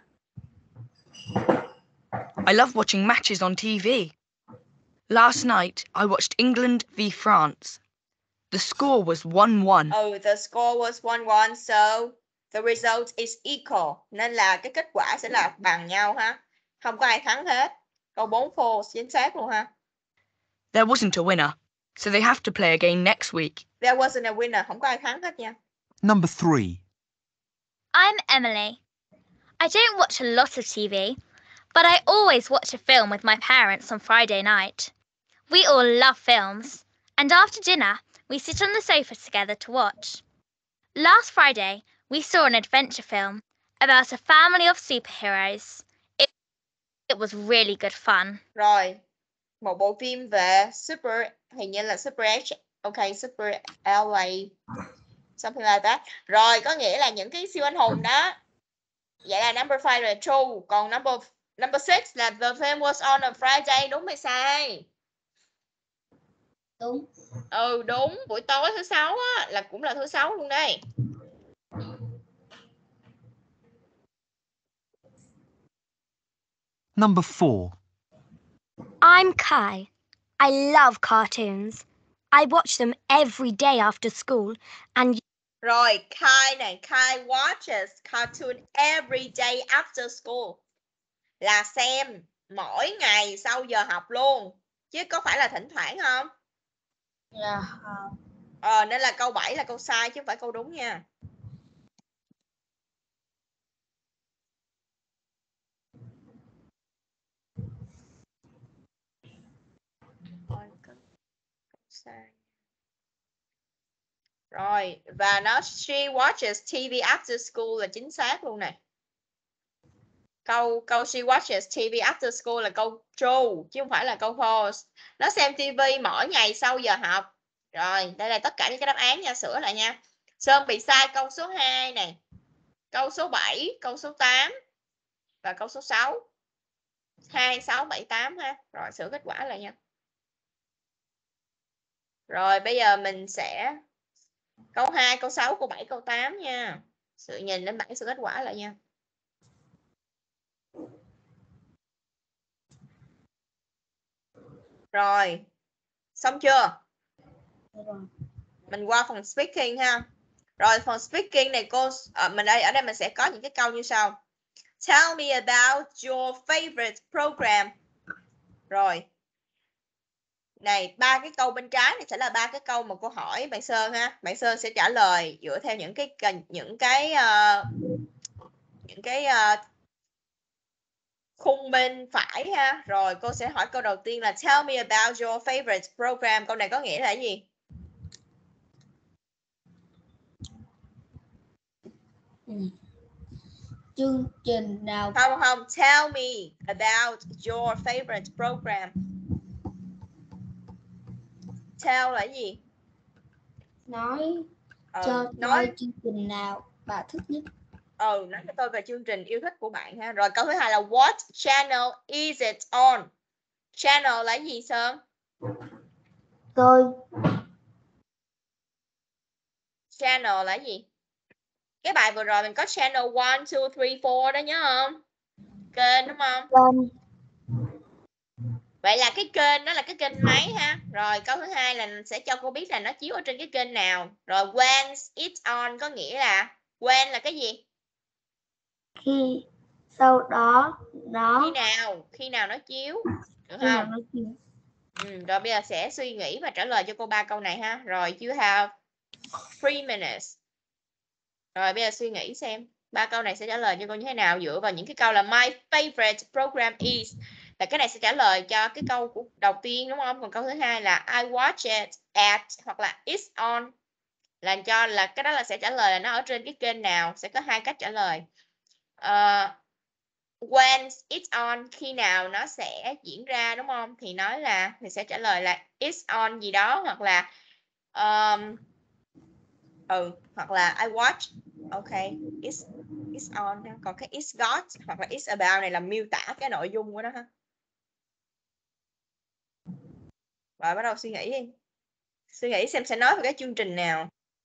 I love watching matches on TV. Last night, I watched England v France. The score was 1-1. Oh, the score was 1-1, so the result is equal. Nên là cái kết quả sẽ là bằng nhau ha. Không có ai thắng hết. Câu 4 false, chính xác luôn ha. There wasn't a winner, so they have to play again next week. There wasn't a winner, không có ai thắng hết nha. Number 3. I'm Emily. I don't watch a lot of TV, but I always watch a film with my parents on Friday night. We all love films, and after dinner, we sit on the sofa together to watch. Last Friday, we saw an adventure film about a family of superheroes. It was really good fun. Rồi, một bộ phim về super, hình như là Super H, Super LA, something like that. Rồi, có nghĩa là những cái siêu anh hùng đó. Vậy là number 5 là true. Còn number 6 là the film was on a Friday. Đúng hay sai? Đúng. Ừ, đúng. Buổi tối thứ 6 á, là cũng là thứ 6 luôn đây. Number 4. I'm Kai. I love cartoons. I watch them every day after school and Rồi, Kai này, Kai watches cartoon every day after school. Là xem mỗi ngày sau giờ học luôn. Chứ có phải là thỉnh thoảng không? Nên là câu 7 là câu sai chứ không phải câu đúng nha. Rồi, và nó she watches TV after school là chính xác luôn này. Câu she watches TV after school là câu true chứ không phải là câu false. Nó xem TV mỗi ngày sau giờ học. Rồi, đây là tất cả những cái đáp án nha, sửa lại nha. Sơn bị sai câu số 2 này. Câu số 7, câu số 8 và câu số 6. 2, 6, 7, 8 ha. Rồi, sửa kết quả lại nha. Rồi, bây giờ mình sẽ câu 2, câu 6, câu 7, câu 8 nha. Sự nhìn lên bảng sửa kết quả lại nha. Rồi, xong chưa? Rồi. Mình qua phần speaking ha. Rồi phần speaking này cô mình ở đây mình sẽ có những cái câu như sau. Tell me about your favorite program. Rồi. Này, 3 cái câu bên trái này sẽ là 3 cái câu mà cô hỏi bạn Sơn ha. Bạn Sơn sẽ trả lời dựa theo những cái khung bên phải ha. Rồi cô sẽ hỏi câu đầu tiên là tell me about your favorite program. Câu này có nghĩa là gì? Chương trình nào? Không, tell me about your favorite program. Tell là gì? Nói cho tôi chương trình nào bà thích nhất. Nói cho tôi về chương trình yêu thích của bạn ha. Rồi câu thứ hai là what channel is it on? Channel là gì Sơn? Channel là gì? Cái bài vừa rồi mình có channel 1, 2, 3, 4 đó nhớ không? Kênh đúng không? Vậy là cái kênh đó là cái kênh máy ha. Rồi câu thứ hai là sẽ cho cô biết là nó chiếu ở trên cái kênh nào. Rồi when it's on có nghĩa là when là cái gì? Khi sau đó nó khi nào nó chiếu, được không? Rồi bây giờ sẽ suy nghĩ và trả lời cho cô 3 câu này ha. Rồi you have 3 minutes. Rồi bây giờ suy nghĩ xem 3 câu này sẽ trả lời cho cô như thế nào dựa vào những cái câu là my favorite program is. Là cái này sẽ trả lời cho cái câu của đầu tiên đúng không? Còn câu thứ hai là I watch it at hoặc là it's on. Là cái đó là sẽ trả lời là nó ở trên cái kênh nào. Sẽ có 2 cách trả lời. When it's on, khi nào nó sẽ diễn ra đúng không? Thì nói là thì sẽ trả lời là it's on gì đó hoặc là hoặc là I watch. Ok, it's on. Còn cái it's got hoặc là it's about này là miêu tả cái nội dung của nó ha. Rồi bắt đầu suy nghĩ đi. Suy nghĩ xem sẽ nói về cái chương trình nào.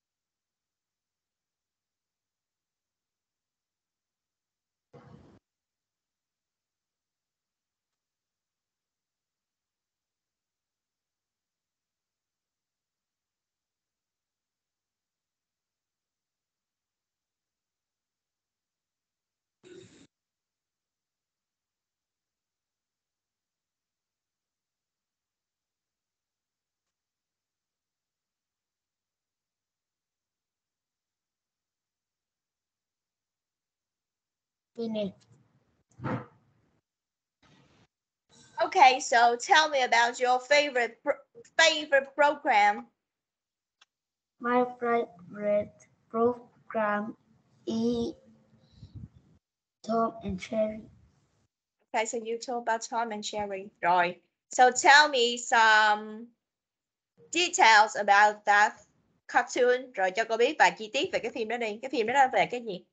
Okay, so tell me about your favorite program. My favorite program is Tom and Jerry. Okay, so you told about Tom and Jerry. Rồi. So tell me some details about that cartoon. Rồi cho cô biết vài chi tiết về cái phim đó đi. Cái phim đó là về cái gì?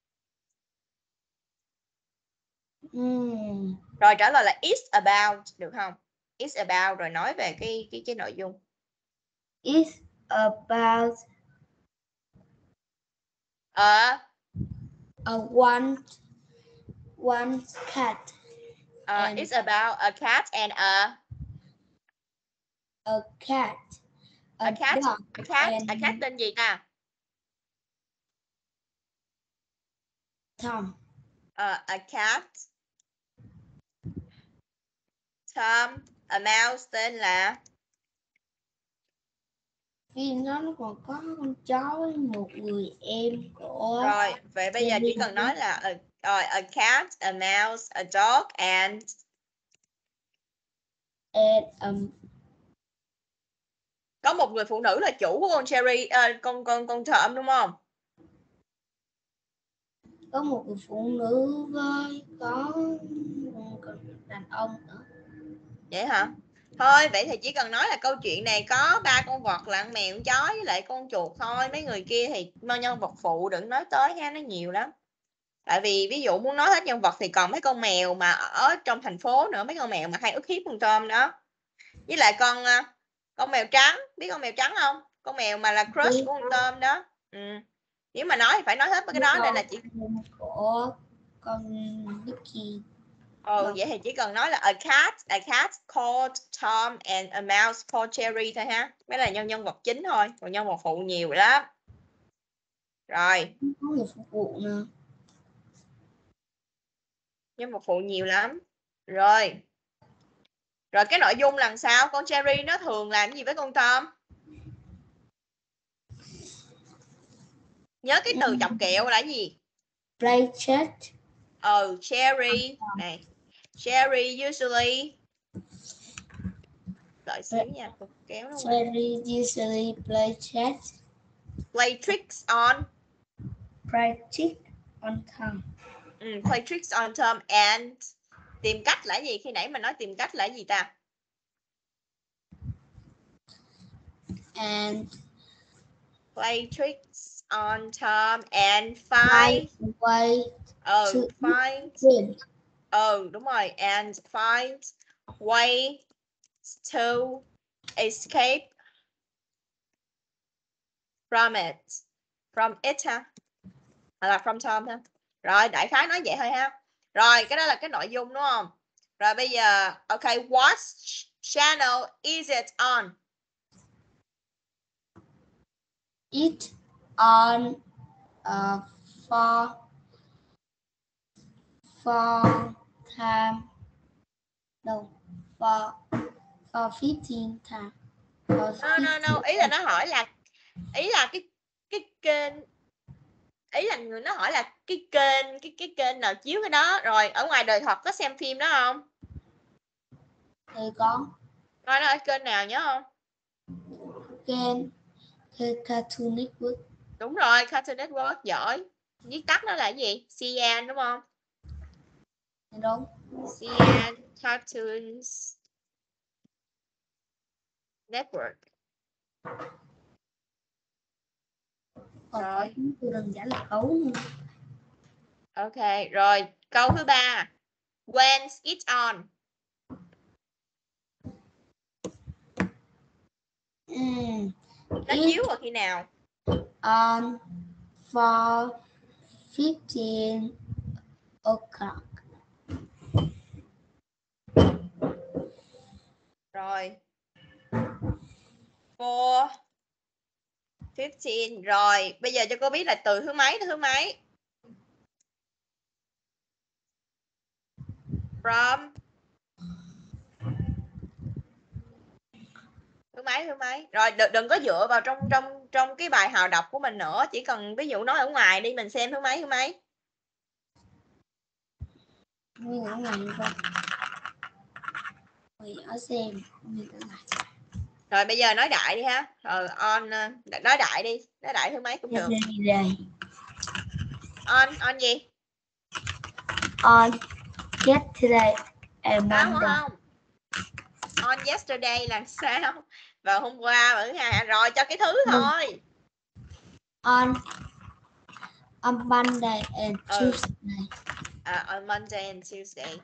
Rồi trả lời là it's about, được không? It's about rồi nói về cái nội dung. It's about one cat. It's about a cat and a cat. A cat tên gì ta? Tom. A cat. Tom. A mouse tên là. Phim nó còn có con chó với một người em của. Rồi, vậy bây giờ chỉ cần nói là a cat, a mouse, a dog and có một người phụ nữ là chủ của con Cherry, con Thơm đúng không? Có một người phụ nữ với có đàn ông nữa. Vậy hả? Thôi vậy thì chỉ cần nói là câu chuyện này có 3 con vật là con mèo, con chó với lại con chuột thôi. Mấy người kia thì nhân vật phụ đừng nói tới ha, nó nhiều lắm. Tại vì ví dụ muốn nói hết nhân vật thì còn mấy con mèo mà ở trong thành phố nữa, mấy con mèo mà hay ức hiếp con Tôm đó. Với lại con mèo trắng, biết con mèo trắng không? Con mèo mà là crush của con Tôm đó. Nếu mà nói thì phải nói hết mấy cái đó nên là chỉ của con Nicky. Vậy thì chỉ cần nói là a cat called Tom and a mouse called Cherry thôi ha. Mới là nhân vật chính thôi, còn nhân vật phụ nhiều lắm. Rồi. Có người phục vụ nè. Nhân vật phụ nhiều lắm. Rồi. Rồi cái nội dung là sao? Con Cherry nó thường làm gì với con Tom? Nhớ cái từ chọc kẹo là gì? Play chat. Cherry này. Cherry usually đợi xíu nha, kéo nó qua. Cherry usually play chat. Play tricks on. Play trick on Tom. Play tricks on Tom and tìm cách là gì? Khi nãy mình nói tìm cách là gì ta? And play tricks on Tom and find way to find win. đúng rồi, and find way to escape from it ha, hoặc là from Tom ha. Rồi đại khái nói vậy thôi ha. Rồi cái đó là cái nội dung đúng không? Rồi bây giờ ok, what channel is it on? It on for time. No, for 15 time. No. Ý là nó hỏi là cái kênh, ý là người nó hỏi là cái kênh nào chiếu cái đó. Rồi ở ngoài đời thật có xem phim đó không? Thì có. Nói nó ở kênh nào nhớ không? Kênh Cartoon Network. Đúng rồi, Cartoon Network, giỏi. Viết tắt nó là gì? CN đúng không? Đúng. CN Cartoons Network. Rồi. Tôi đừng giải là cấu nữa. Ok, rồi câu thứ 3. When's it on? Nó chiếu vào khi nào? On for 15 o'clock. Rồi. For 15. Rồi, bây giờ cho cô biết là từ thứ mấy tới thứ mấy? From thứ mấy? Rồi đừng có dựa vào trong cái bài hào đọc của mình nữa, chỉ cần ví dụ nói ở ngoài đi, mình xem thứ mấy? Nguyên ở ngoài coi. Ở xem. Rồi bây giờ nói đại đi ha. On nói đại đi, nói đại thứ mấy cũng được. On gì? On yesterday and Sao Monday. không? On yesterday là sao? Vào hôm qua và thứ hai. Rồi cho cái thứ thôi. On Monday and Tuesday. On Monday and Tuesday.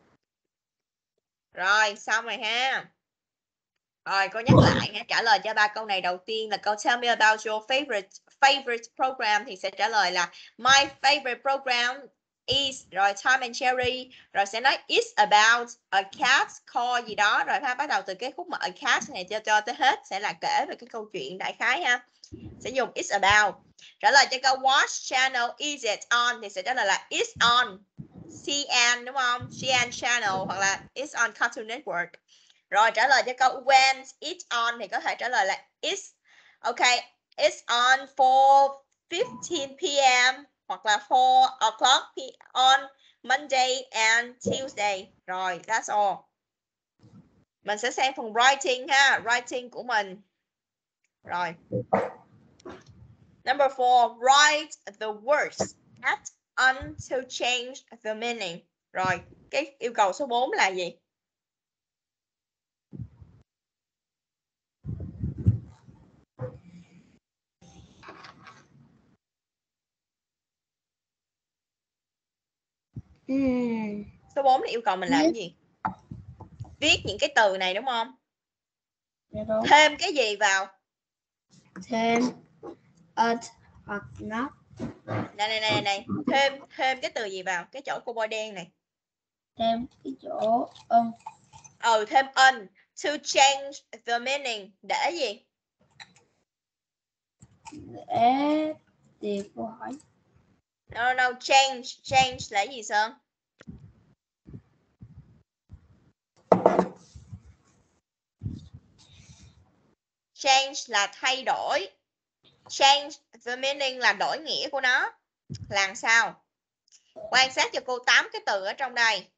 Rồi xong rồi ha. Rồi cô nhắc lại nha, trả lời cho 3 câu này. Đầu tiên là câu tell me about your favorite program, thì sẽ trả lời là my favorite program is, rồi Tom and Jerry, rồi sẽ nói it's about a cat called gì đó, rồi ha, bắt đầu từ cái khúc mà a cat này cho tới hết sẽ là kể về cái câu chuyện đại khái ha. Sẽ dùng it's about. Trả lời cho câu what channel is it on thì sẽ trả lời là it's on CN đúng không? CN channel hoặc là it's on Cartoon Network. Rồi trả lời cho câu when it's on thì có thể trả lời là it's it's on for 15 p.m. hoặc là 4 o'clock on Monday and Tuesday. Rồi, that's all. Mình sẽ sang phần writing ha, writing của mình. Rồi. Number 4, write the words add on to change the meaning. Rồi, cái yêu cầu số 4 là gì? Số 4 là yêu cầu mình làm cái gì? Viết những cái từ này đúng không? Đúng. Thêm cái gì vào? Thêm at hoặc not. Này. Thêm cái từ gì vào? Cái chỗ cô bôi đen này. thêm cái chỗ ân. Thêm ân. To change the meaning. Để gì? Để tìm câu hỏi. No. Change là gì Sơn? Change là thay đổi. Change the meaning là đổi nghĩa của nó. Làm sao? Quan sát cho cô 8 cái từ ở trong đây.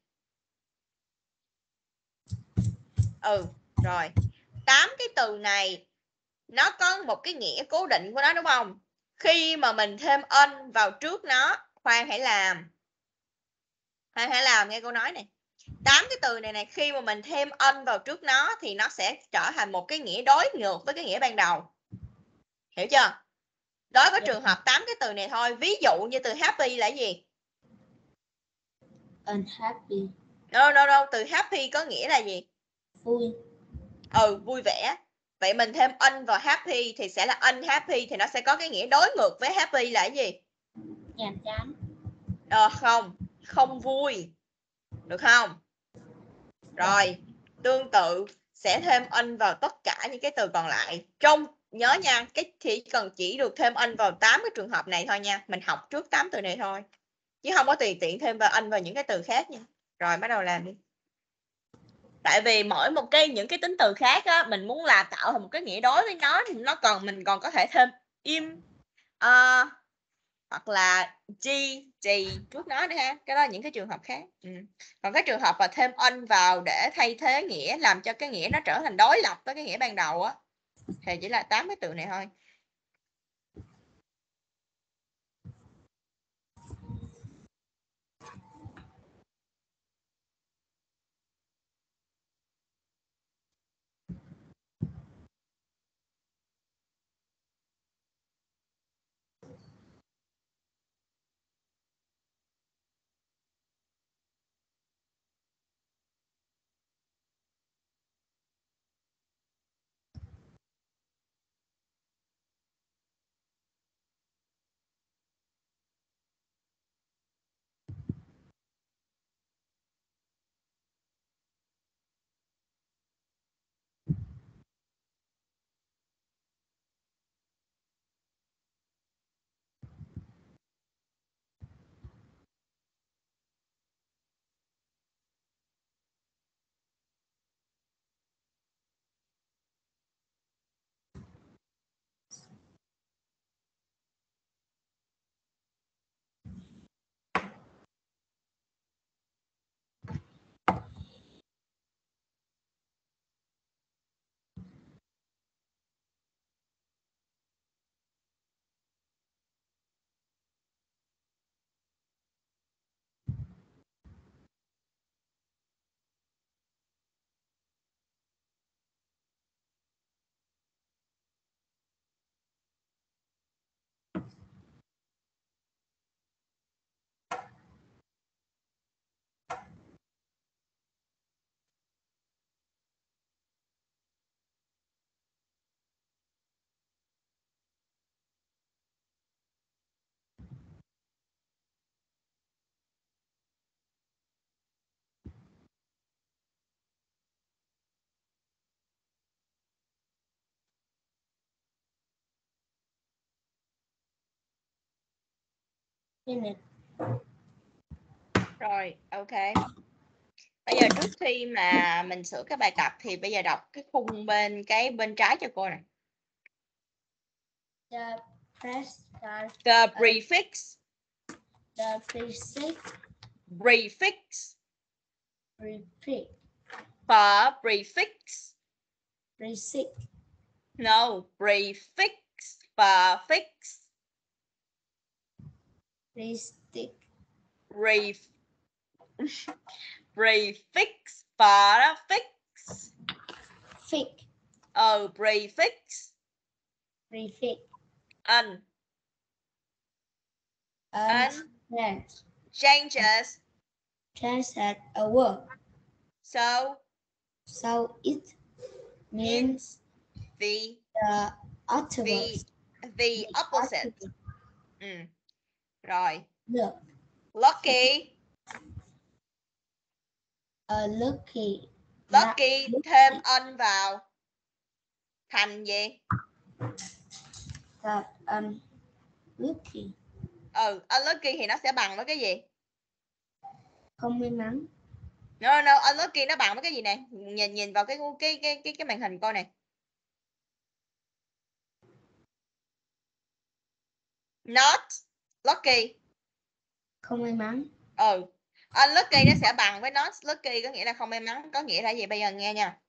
Rồi. 8 cái từ này nó có một cái nghĩa cố định của nó đúng không? Khi mà mình thêm ân vào trước nó, Khoan hãy làm nghe cô nói này. 8 cái từ này khi mà mình thêm ân vào trước nó thì nó sẽ trở thành một cái nghĩa đối ngược với cái nghĩa ban đầu. Hiểu chưa? Đối với trường hợp 8 cái từ này thôi. Ví dụ như từ happy là gì? Unhappy. No. Từ happy có nghĩa là gì? Vui. Vui vẻ. Vậy mình thêm un vào happy thì sẽ là unhappy, thì nó sẽ có cái nghĩa đối ngược với happy là cái gì? Nhàm chán. Không vui. Được không? Rồi, tương tự sẽ thêm un vào tất cả những cái từ còn lại. Nhớ nha, chỉ cần được thêm un vào 8 cái trường hợp này thôi nha. Mình học trước 8 từ này thôi. Chứ không có tùy tiện thêm vào un vào những cái từ khác nha. Rồi bắt đầu làm đi. Tại vì mỗi những cái tính từ khác á, mình muốn tạo thành một cái nghĩa đối với nó thì mình còn có thể thêm im hoặc là gì trước nó nữa ha. Cái đó là những cái trường hợp khác. Còn cái trường hợp mà thêm on vào để thay thế nghĩa, làm cho cái nghĩa nó trở thành đối lập với cái nghĩa ban đầu á, thì chỉ là 8 cái từ này thôi. Rồi, ok. Bây giờ trước khi mà mình sửa cái bài tập thì bây giờ đọc cái khung bên trái cho cô này. The prefix. The prefix. Prefix. Prefix. Prefix. Prefix. No, prefix. Prefix. Prefix. Prefix. Prefix. Fix. Prefix. Prefix. Un. Changes. Changes a word. So it means the opposite. The opposite. Rồi. Look. Lucky. Lucky. Lucky thêm ân vào thành gì? Thật Lucky. Unlucky thì nó sẽ bằng với cái gì? Không may mắn. No, unlucky nó bằng với cái gì nè? Nhìn vào cái màn hình coi này. Not lucky. Không may mắn. Unlucky nó sẽ bằng với not lucky, có nghĩa là không may mắn. Có nghĩa là gì? Bây giờ nghe nha.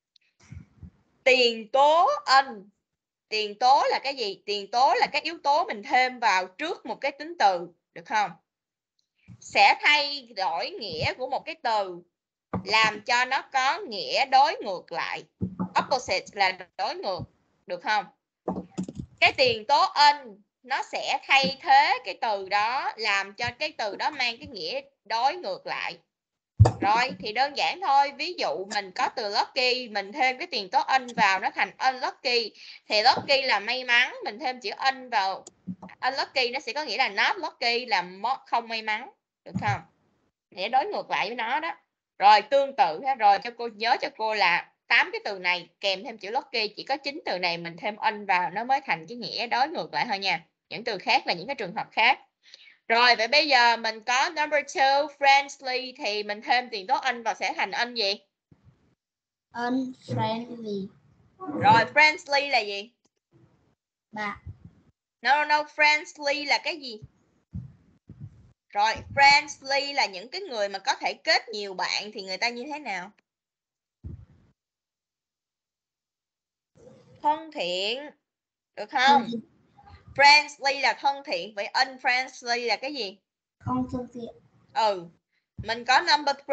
Tiền tố ân. Tiền tố là cái gì? Tiền tố là các yếu tố mình thêm vào trước một cái tính từ, được không? Sẽ thay đổi nghĩa của một cái từ làm cho nó có nghĩa đối ngược lại. Opposite là đối ngược, được không? Cái tiền tố ân nó sẽ thay thế cái từ đó, làm cho cái từ đó mang cái nghĩa đối ngược lại. Rồi thì đơn giản thôi. Ví dụ mình có từ lucky, mình thêm cái tiền tố ân vào nó thành unlucky. Thì lucky là may mắn, mình thêm chữ ân vào unlucky nó sẽ có nghĩa là not lucky, là không may mắn, được không? Nghĩa đối ngược lại với nó đó. Rồi tương tự ha. Rồi cho cô nhớ cho cô là 8 cái từ này kèm thêm chữ lucky, chỉ có 9 từ này mình thêm ân vào nó mới thành cái nghĩa đối ngược lại thôi nha. Những từ khác là những cái trường hợp khác. Rồi vậy bây giờ mình có number 2 friendly thì mình thêm tiền tố ân vào sẽ thành ân gì? Unfriendly. Rồi friendly là gì? Bạn. No, friendly là cái gì? Rồi friendly là những cái người mà có thể kết nhiều bạn thì người ta như thế nào? Thân thiện, được không? Friendly là thân thiện, vậy unfriendly là cái gì? Không thân thiện. Mình có number 3.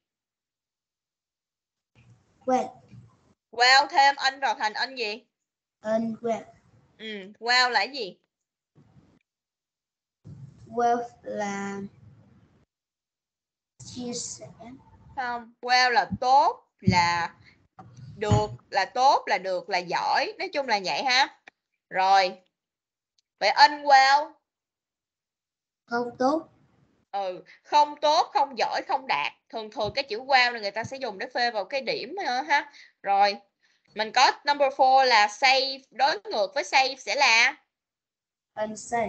Well thêm ân vào thành ân gì? Well. Well là cái gì? Well là chia sẻ. Không, well là tốt, là được, là tốt, là được, là giỏi, nói chung là vậy ha. Rồi vậy unwell Không tốt. Không tốt, không giỏi, không đạt. Thường cái chữ well là người ta sẽ dùng để phê vào cái điểm ha. Rồi mình có number 4 là safe, đối ngược với safe sẽ là Unsafe.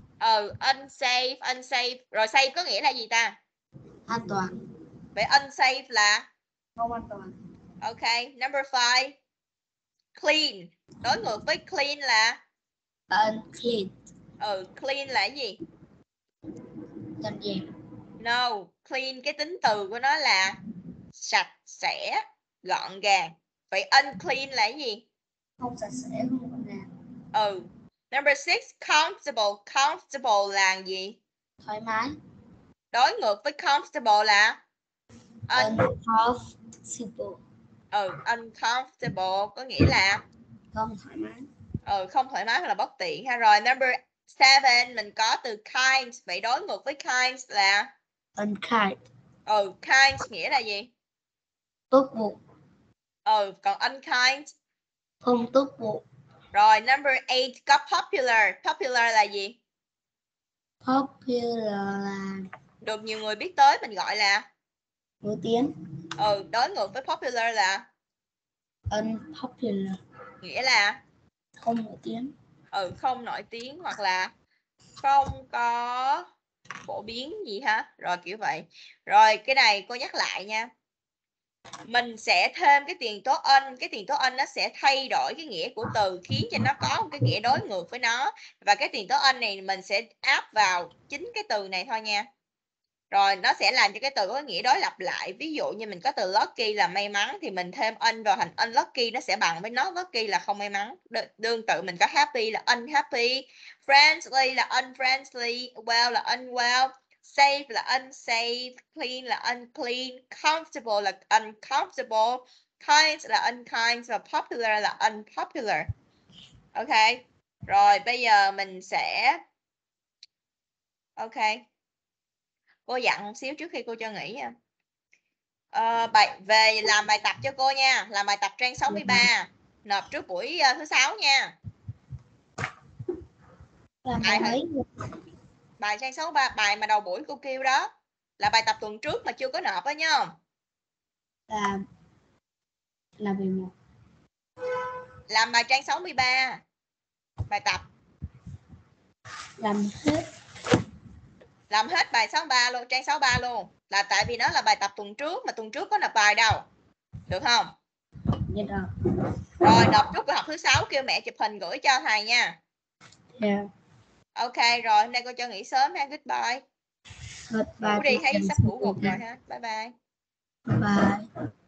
Unsafe. Rồi safe có nghĩa là gì ta? An toàn. Vậy unsafe là không an toàn. Ok, number 5 clean, đối ngược với clean là Unclean. Clean là cái gì? Gọn gàng. No, clean cái tính từ của nó là sạch sẽ, gọn gàng. Vậy unclean là cái gì? Không sạch sẽ, không gọn gàng. Number 6 comfortable. Comfortable là gì? Thoải mái. Đối ngược với comfortable là Uncomfortable. Uncomfortable có nghĩa là Không thoải mái. Không thoải mái hoặc là bất tiện ha. Rồi number 7 mình có từ kind. Vậy đối ngược với kind là Unkind. Kind nghĩa là gì? Tốt bụng. Còn unkind Không tốt bụng. Rồi number 8 có popular. Popular là gì? Popular là được nhiều người biết tới, mình gọi là nổi tiếng. Đối ngược với popular là Unpopular. nghĩa là không nổi tiếng. Không nổi tiếng hoặc là không có phổ biến gì ha. Rồi kiểu vậy. Rồi cái này cô nhắc lại nha. Mình sẽ thêm cái tiền tố ân. Cái tiền tố ân nó sẽ thay đổi cái nghĩa của từ, khiến cho nó có một cái nghĩa đối ngược với nó. Và cái tiền tố ân này mình sẽ áp vào chính cái từ này thôi nha. Rồi nó sẽ làm cho cái từ có nghĩa đối lặp lại. Ví dụ như mình có từ lucky là may mắn thì mình thêm ân vào thành unlucky, nó sẽ bằng với not lucky là không may mắn. Tương tự mình có happy là unhappy, friendly là unfriendly, well là unwell, safe là unsafe, clean là unclean, comfortable là uncomfortable, kind là unkind và popular là unpopular. Ok. Rồi bây giờ mình sẽ cô dặn một xíu trước khi cô cho nghỉ nha. Về làm bài tập cho cô nha. Làm bài tập trang 63. Nộp trước buổi thứ 6 nha. Bài trang 63, bài mà đầu buổi cô kêu đó là bài tập tuần trước mà chưa có nộp đó nha. là 11. Làm bài trang 63. Bài tập. Làm hết bài 63 luôn, trang 63 luôn. Là tại vì nó là bài tập tuần trước, mà tuần trước có nộp bài đâu. Được không? Dạ được. Rồi nộp trước buổi học thứ 6 kêu mẹ chụp hình gửi cho thầy nha. Dạ. Ok rồi, hôm nay cô cho nghỉ sớm ha. Goodbye. Goodbye. Ngủ đi, thấy sắp ngủ gục rồi ha. Bye bye. Bye bye.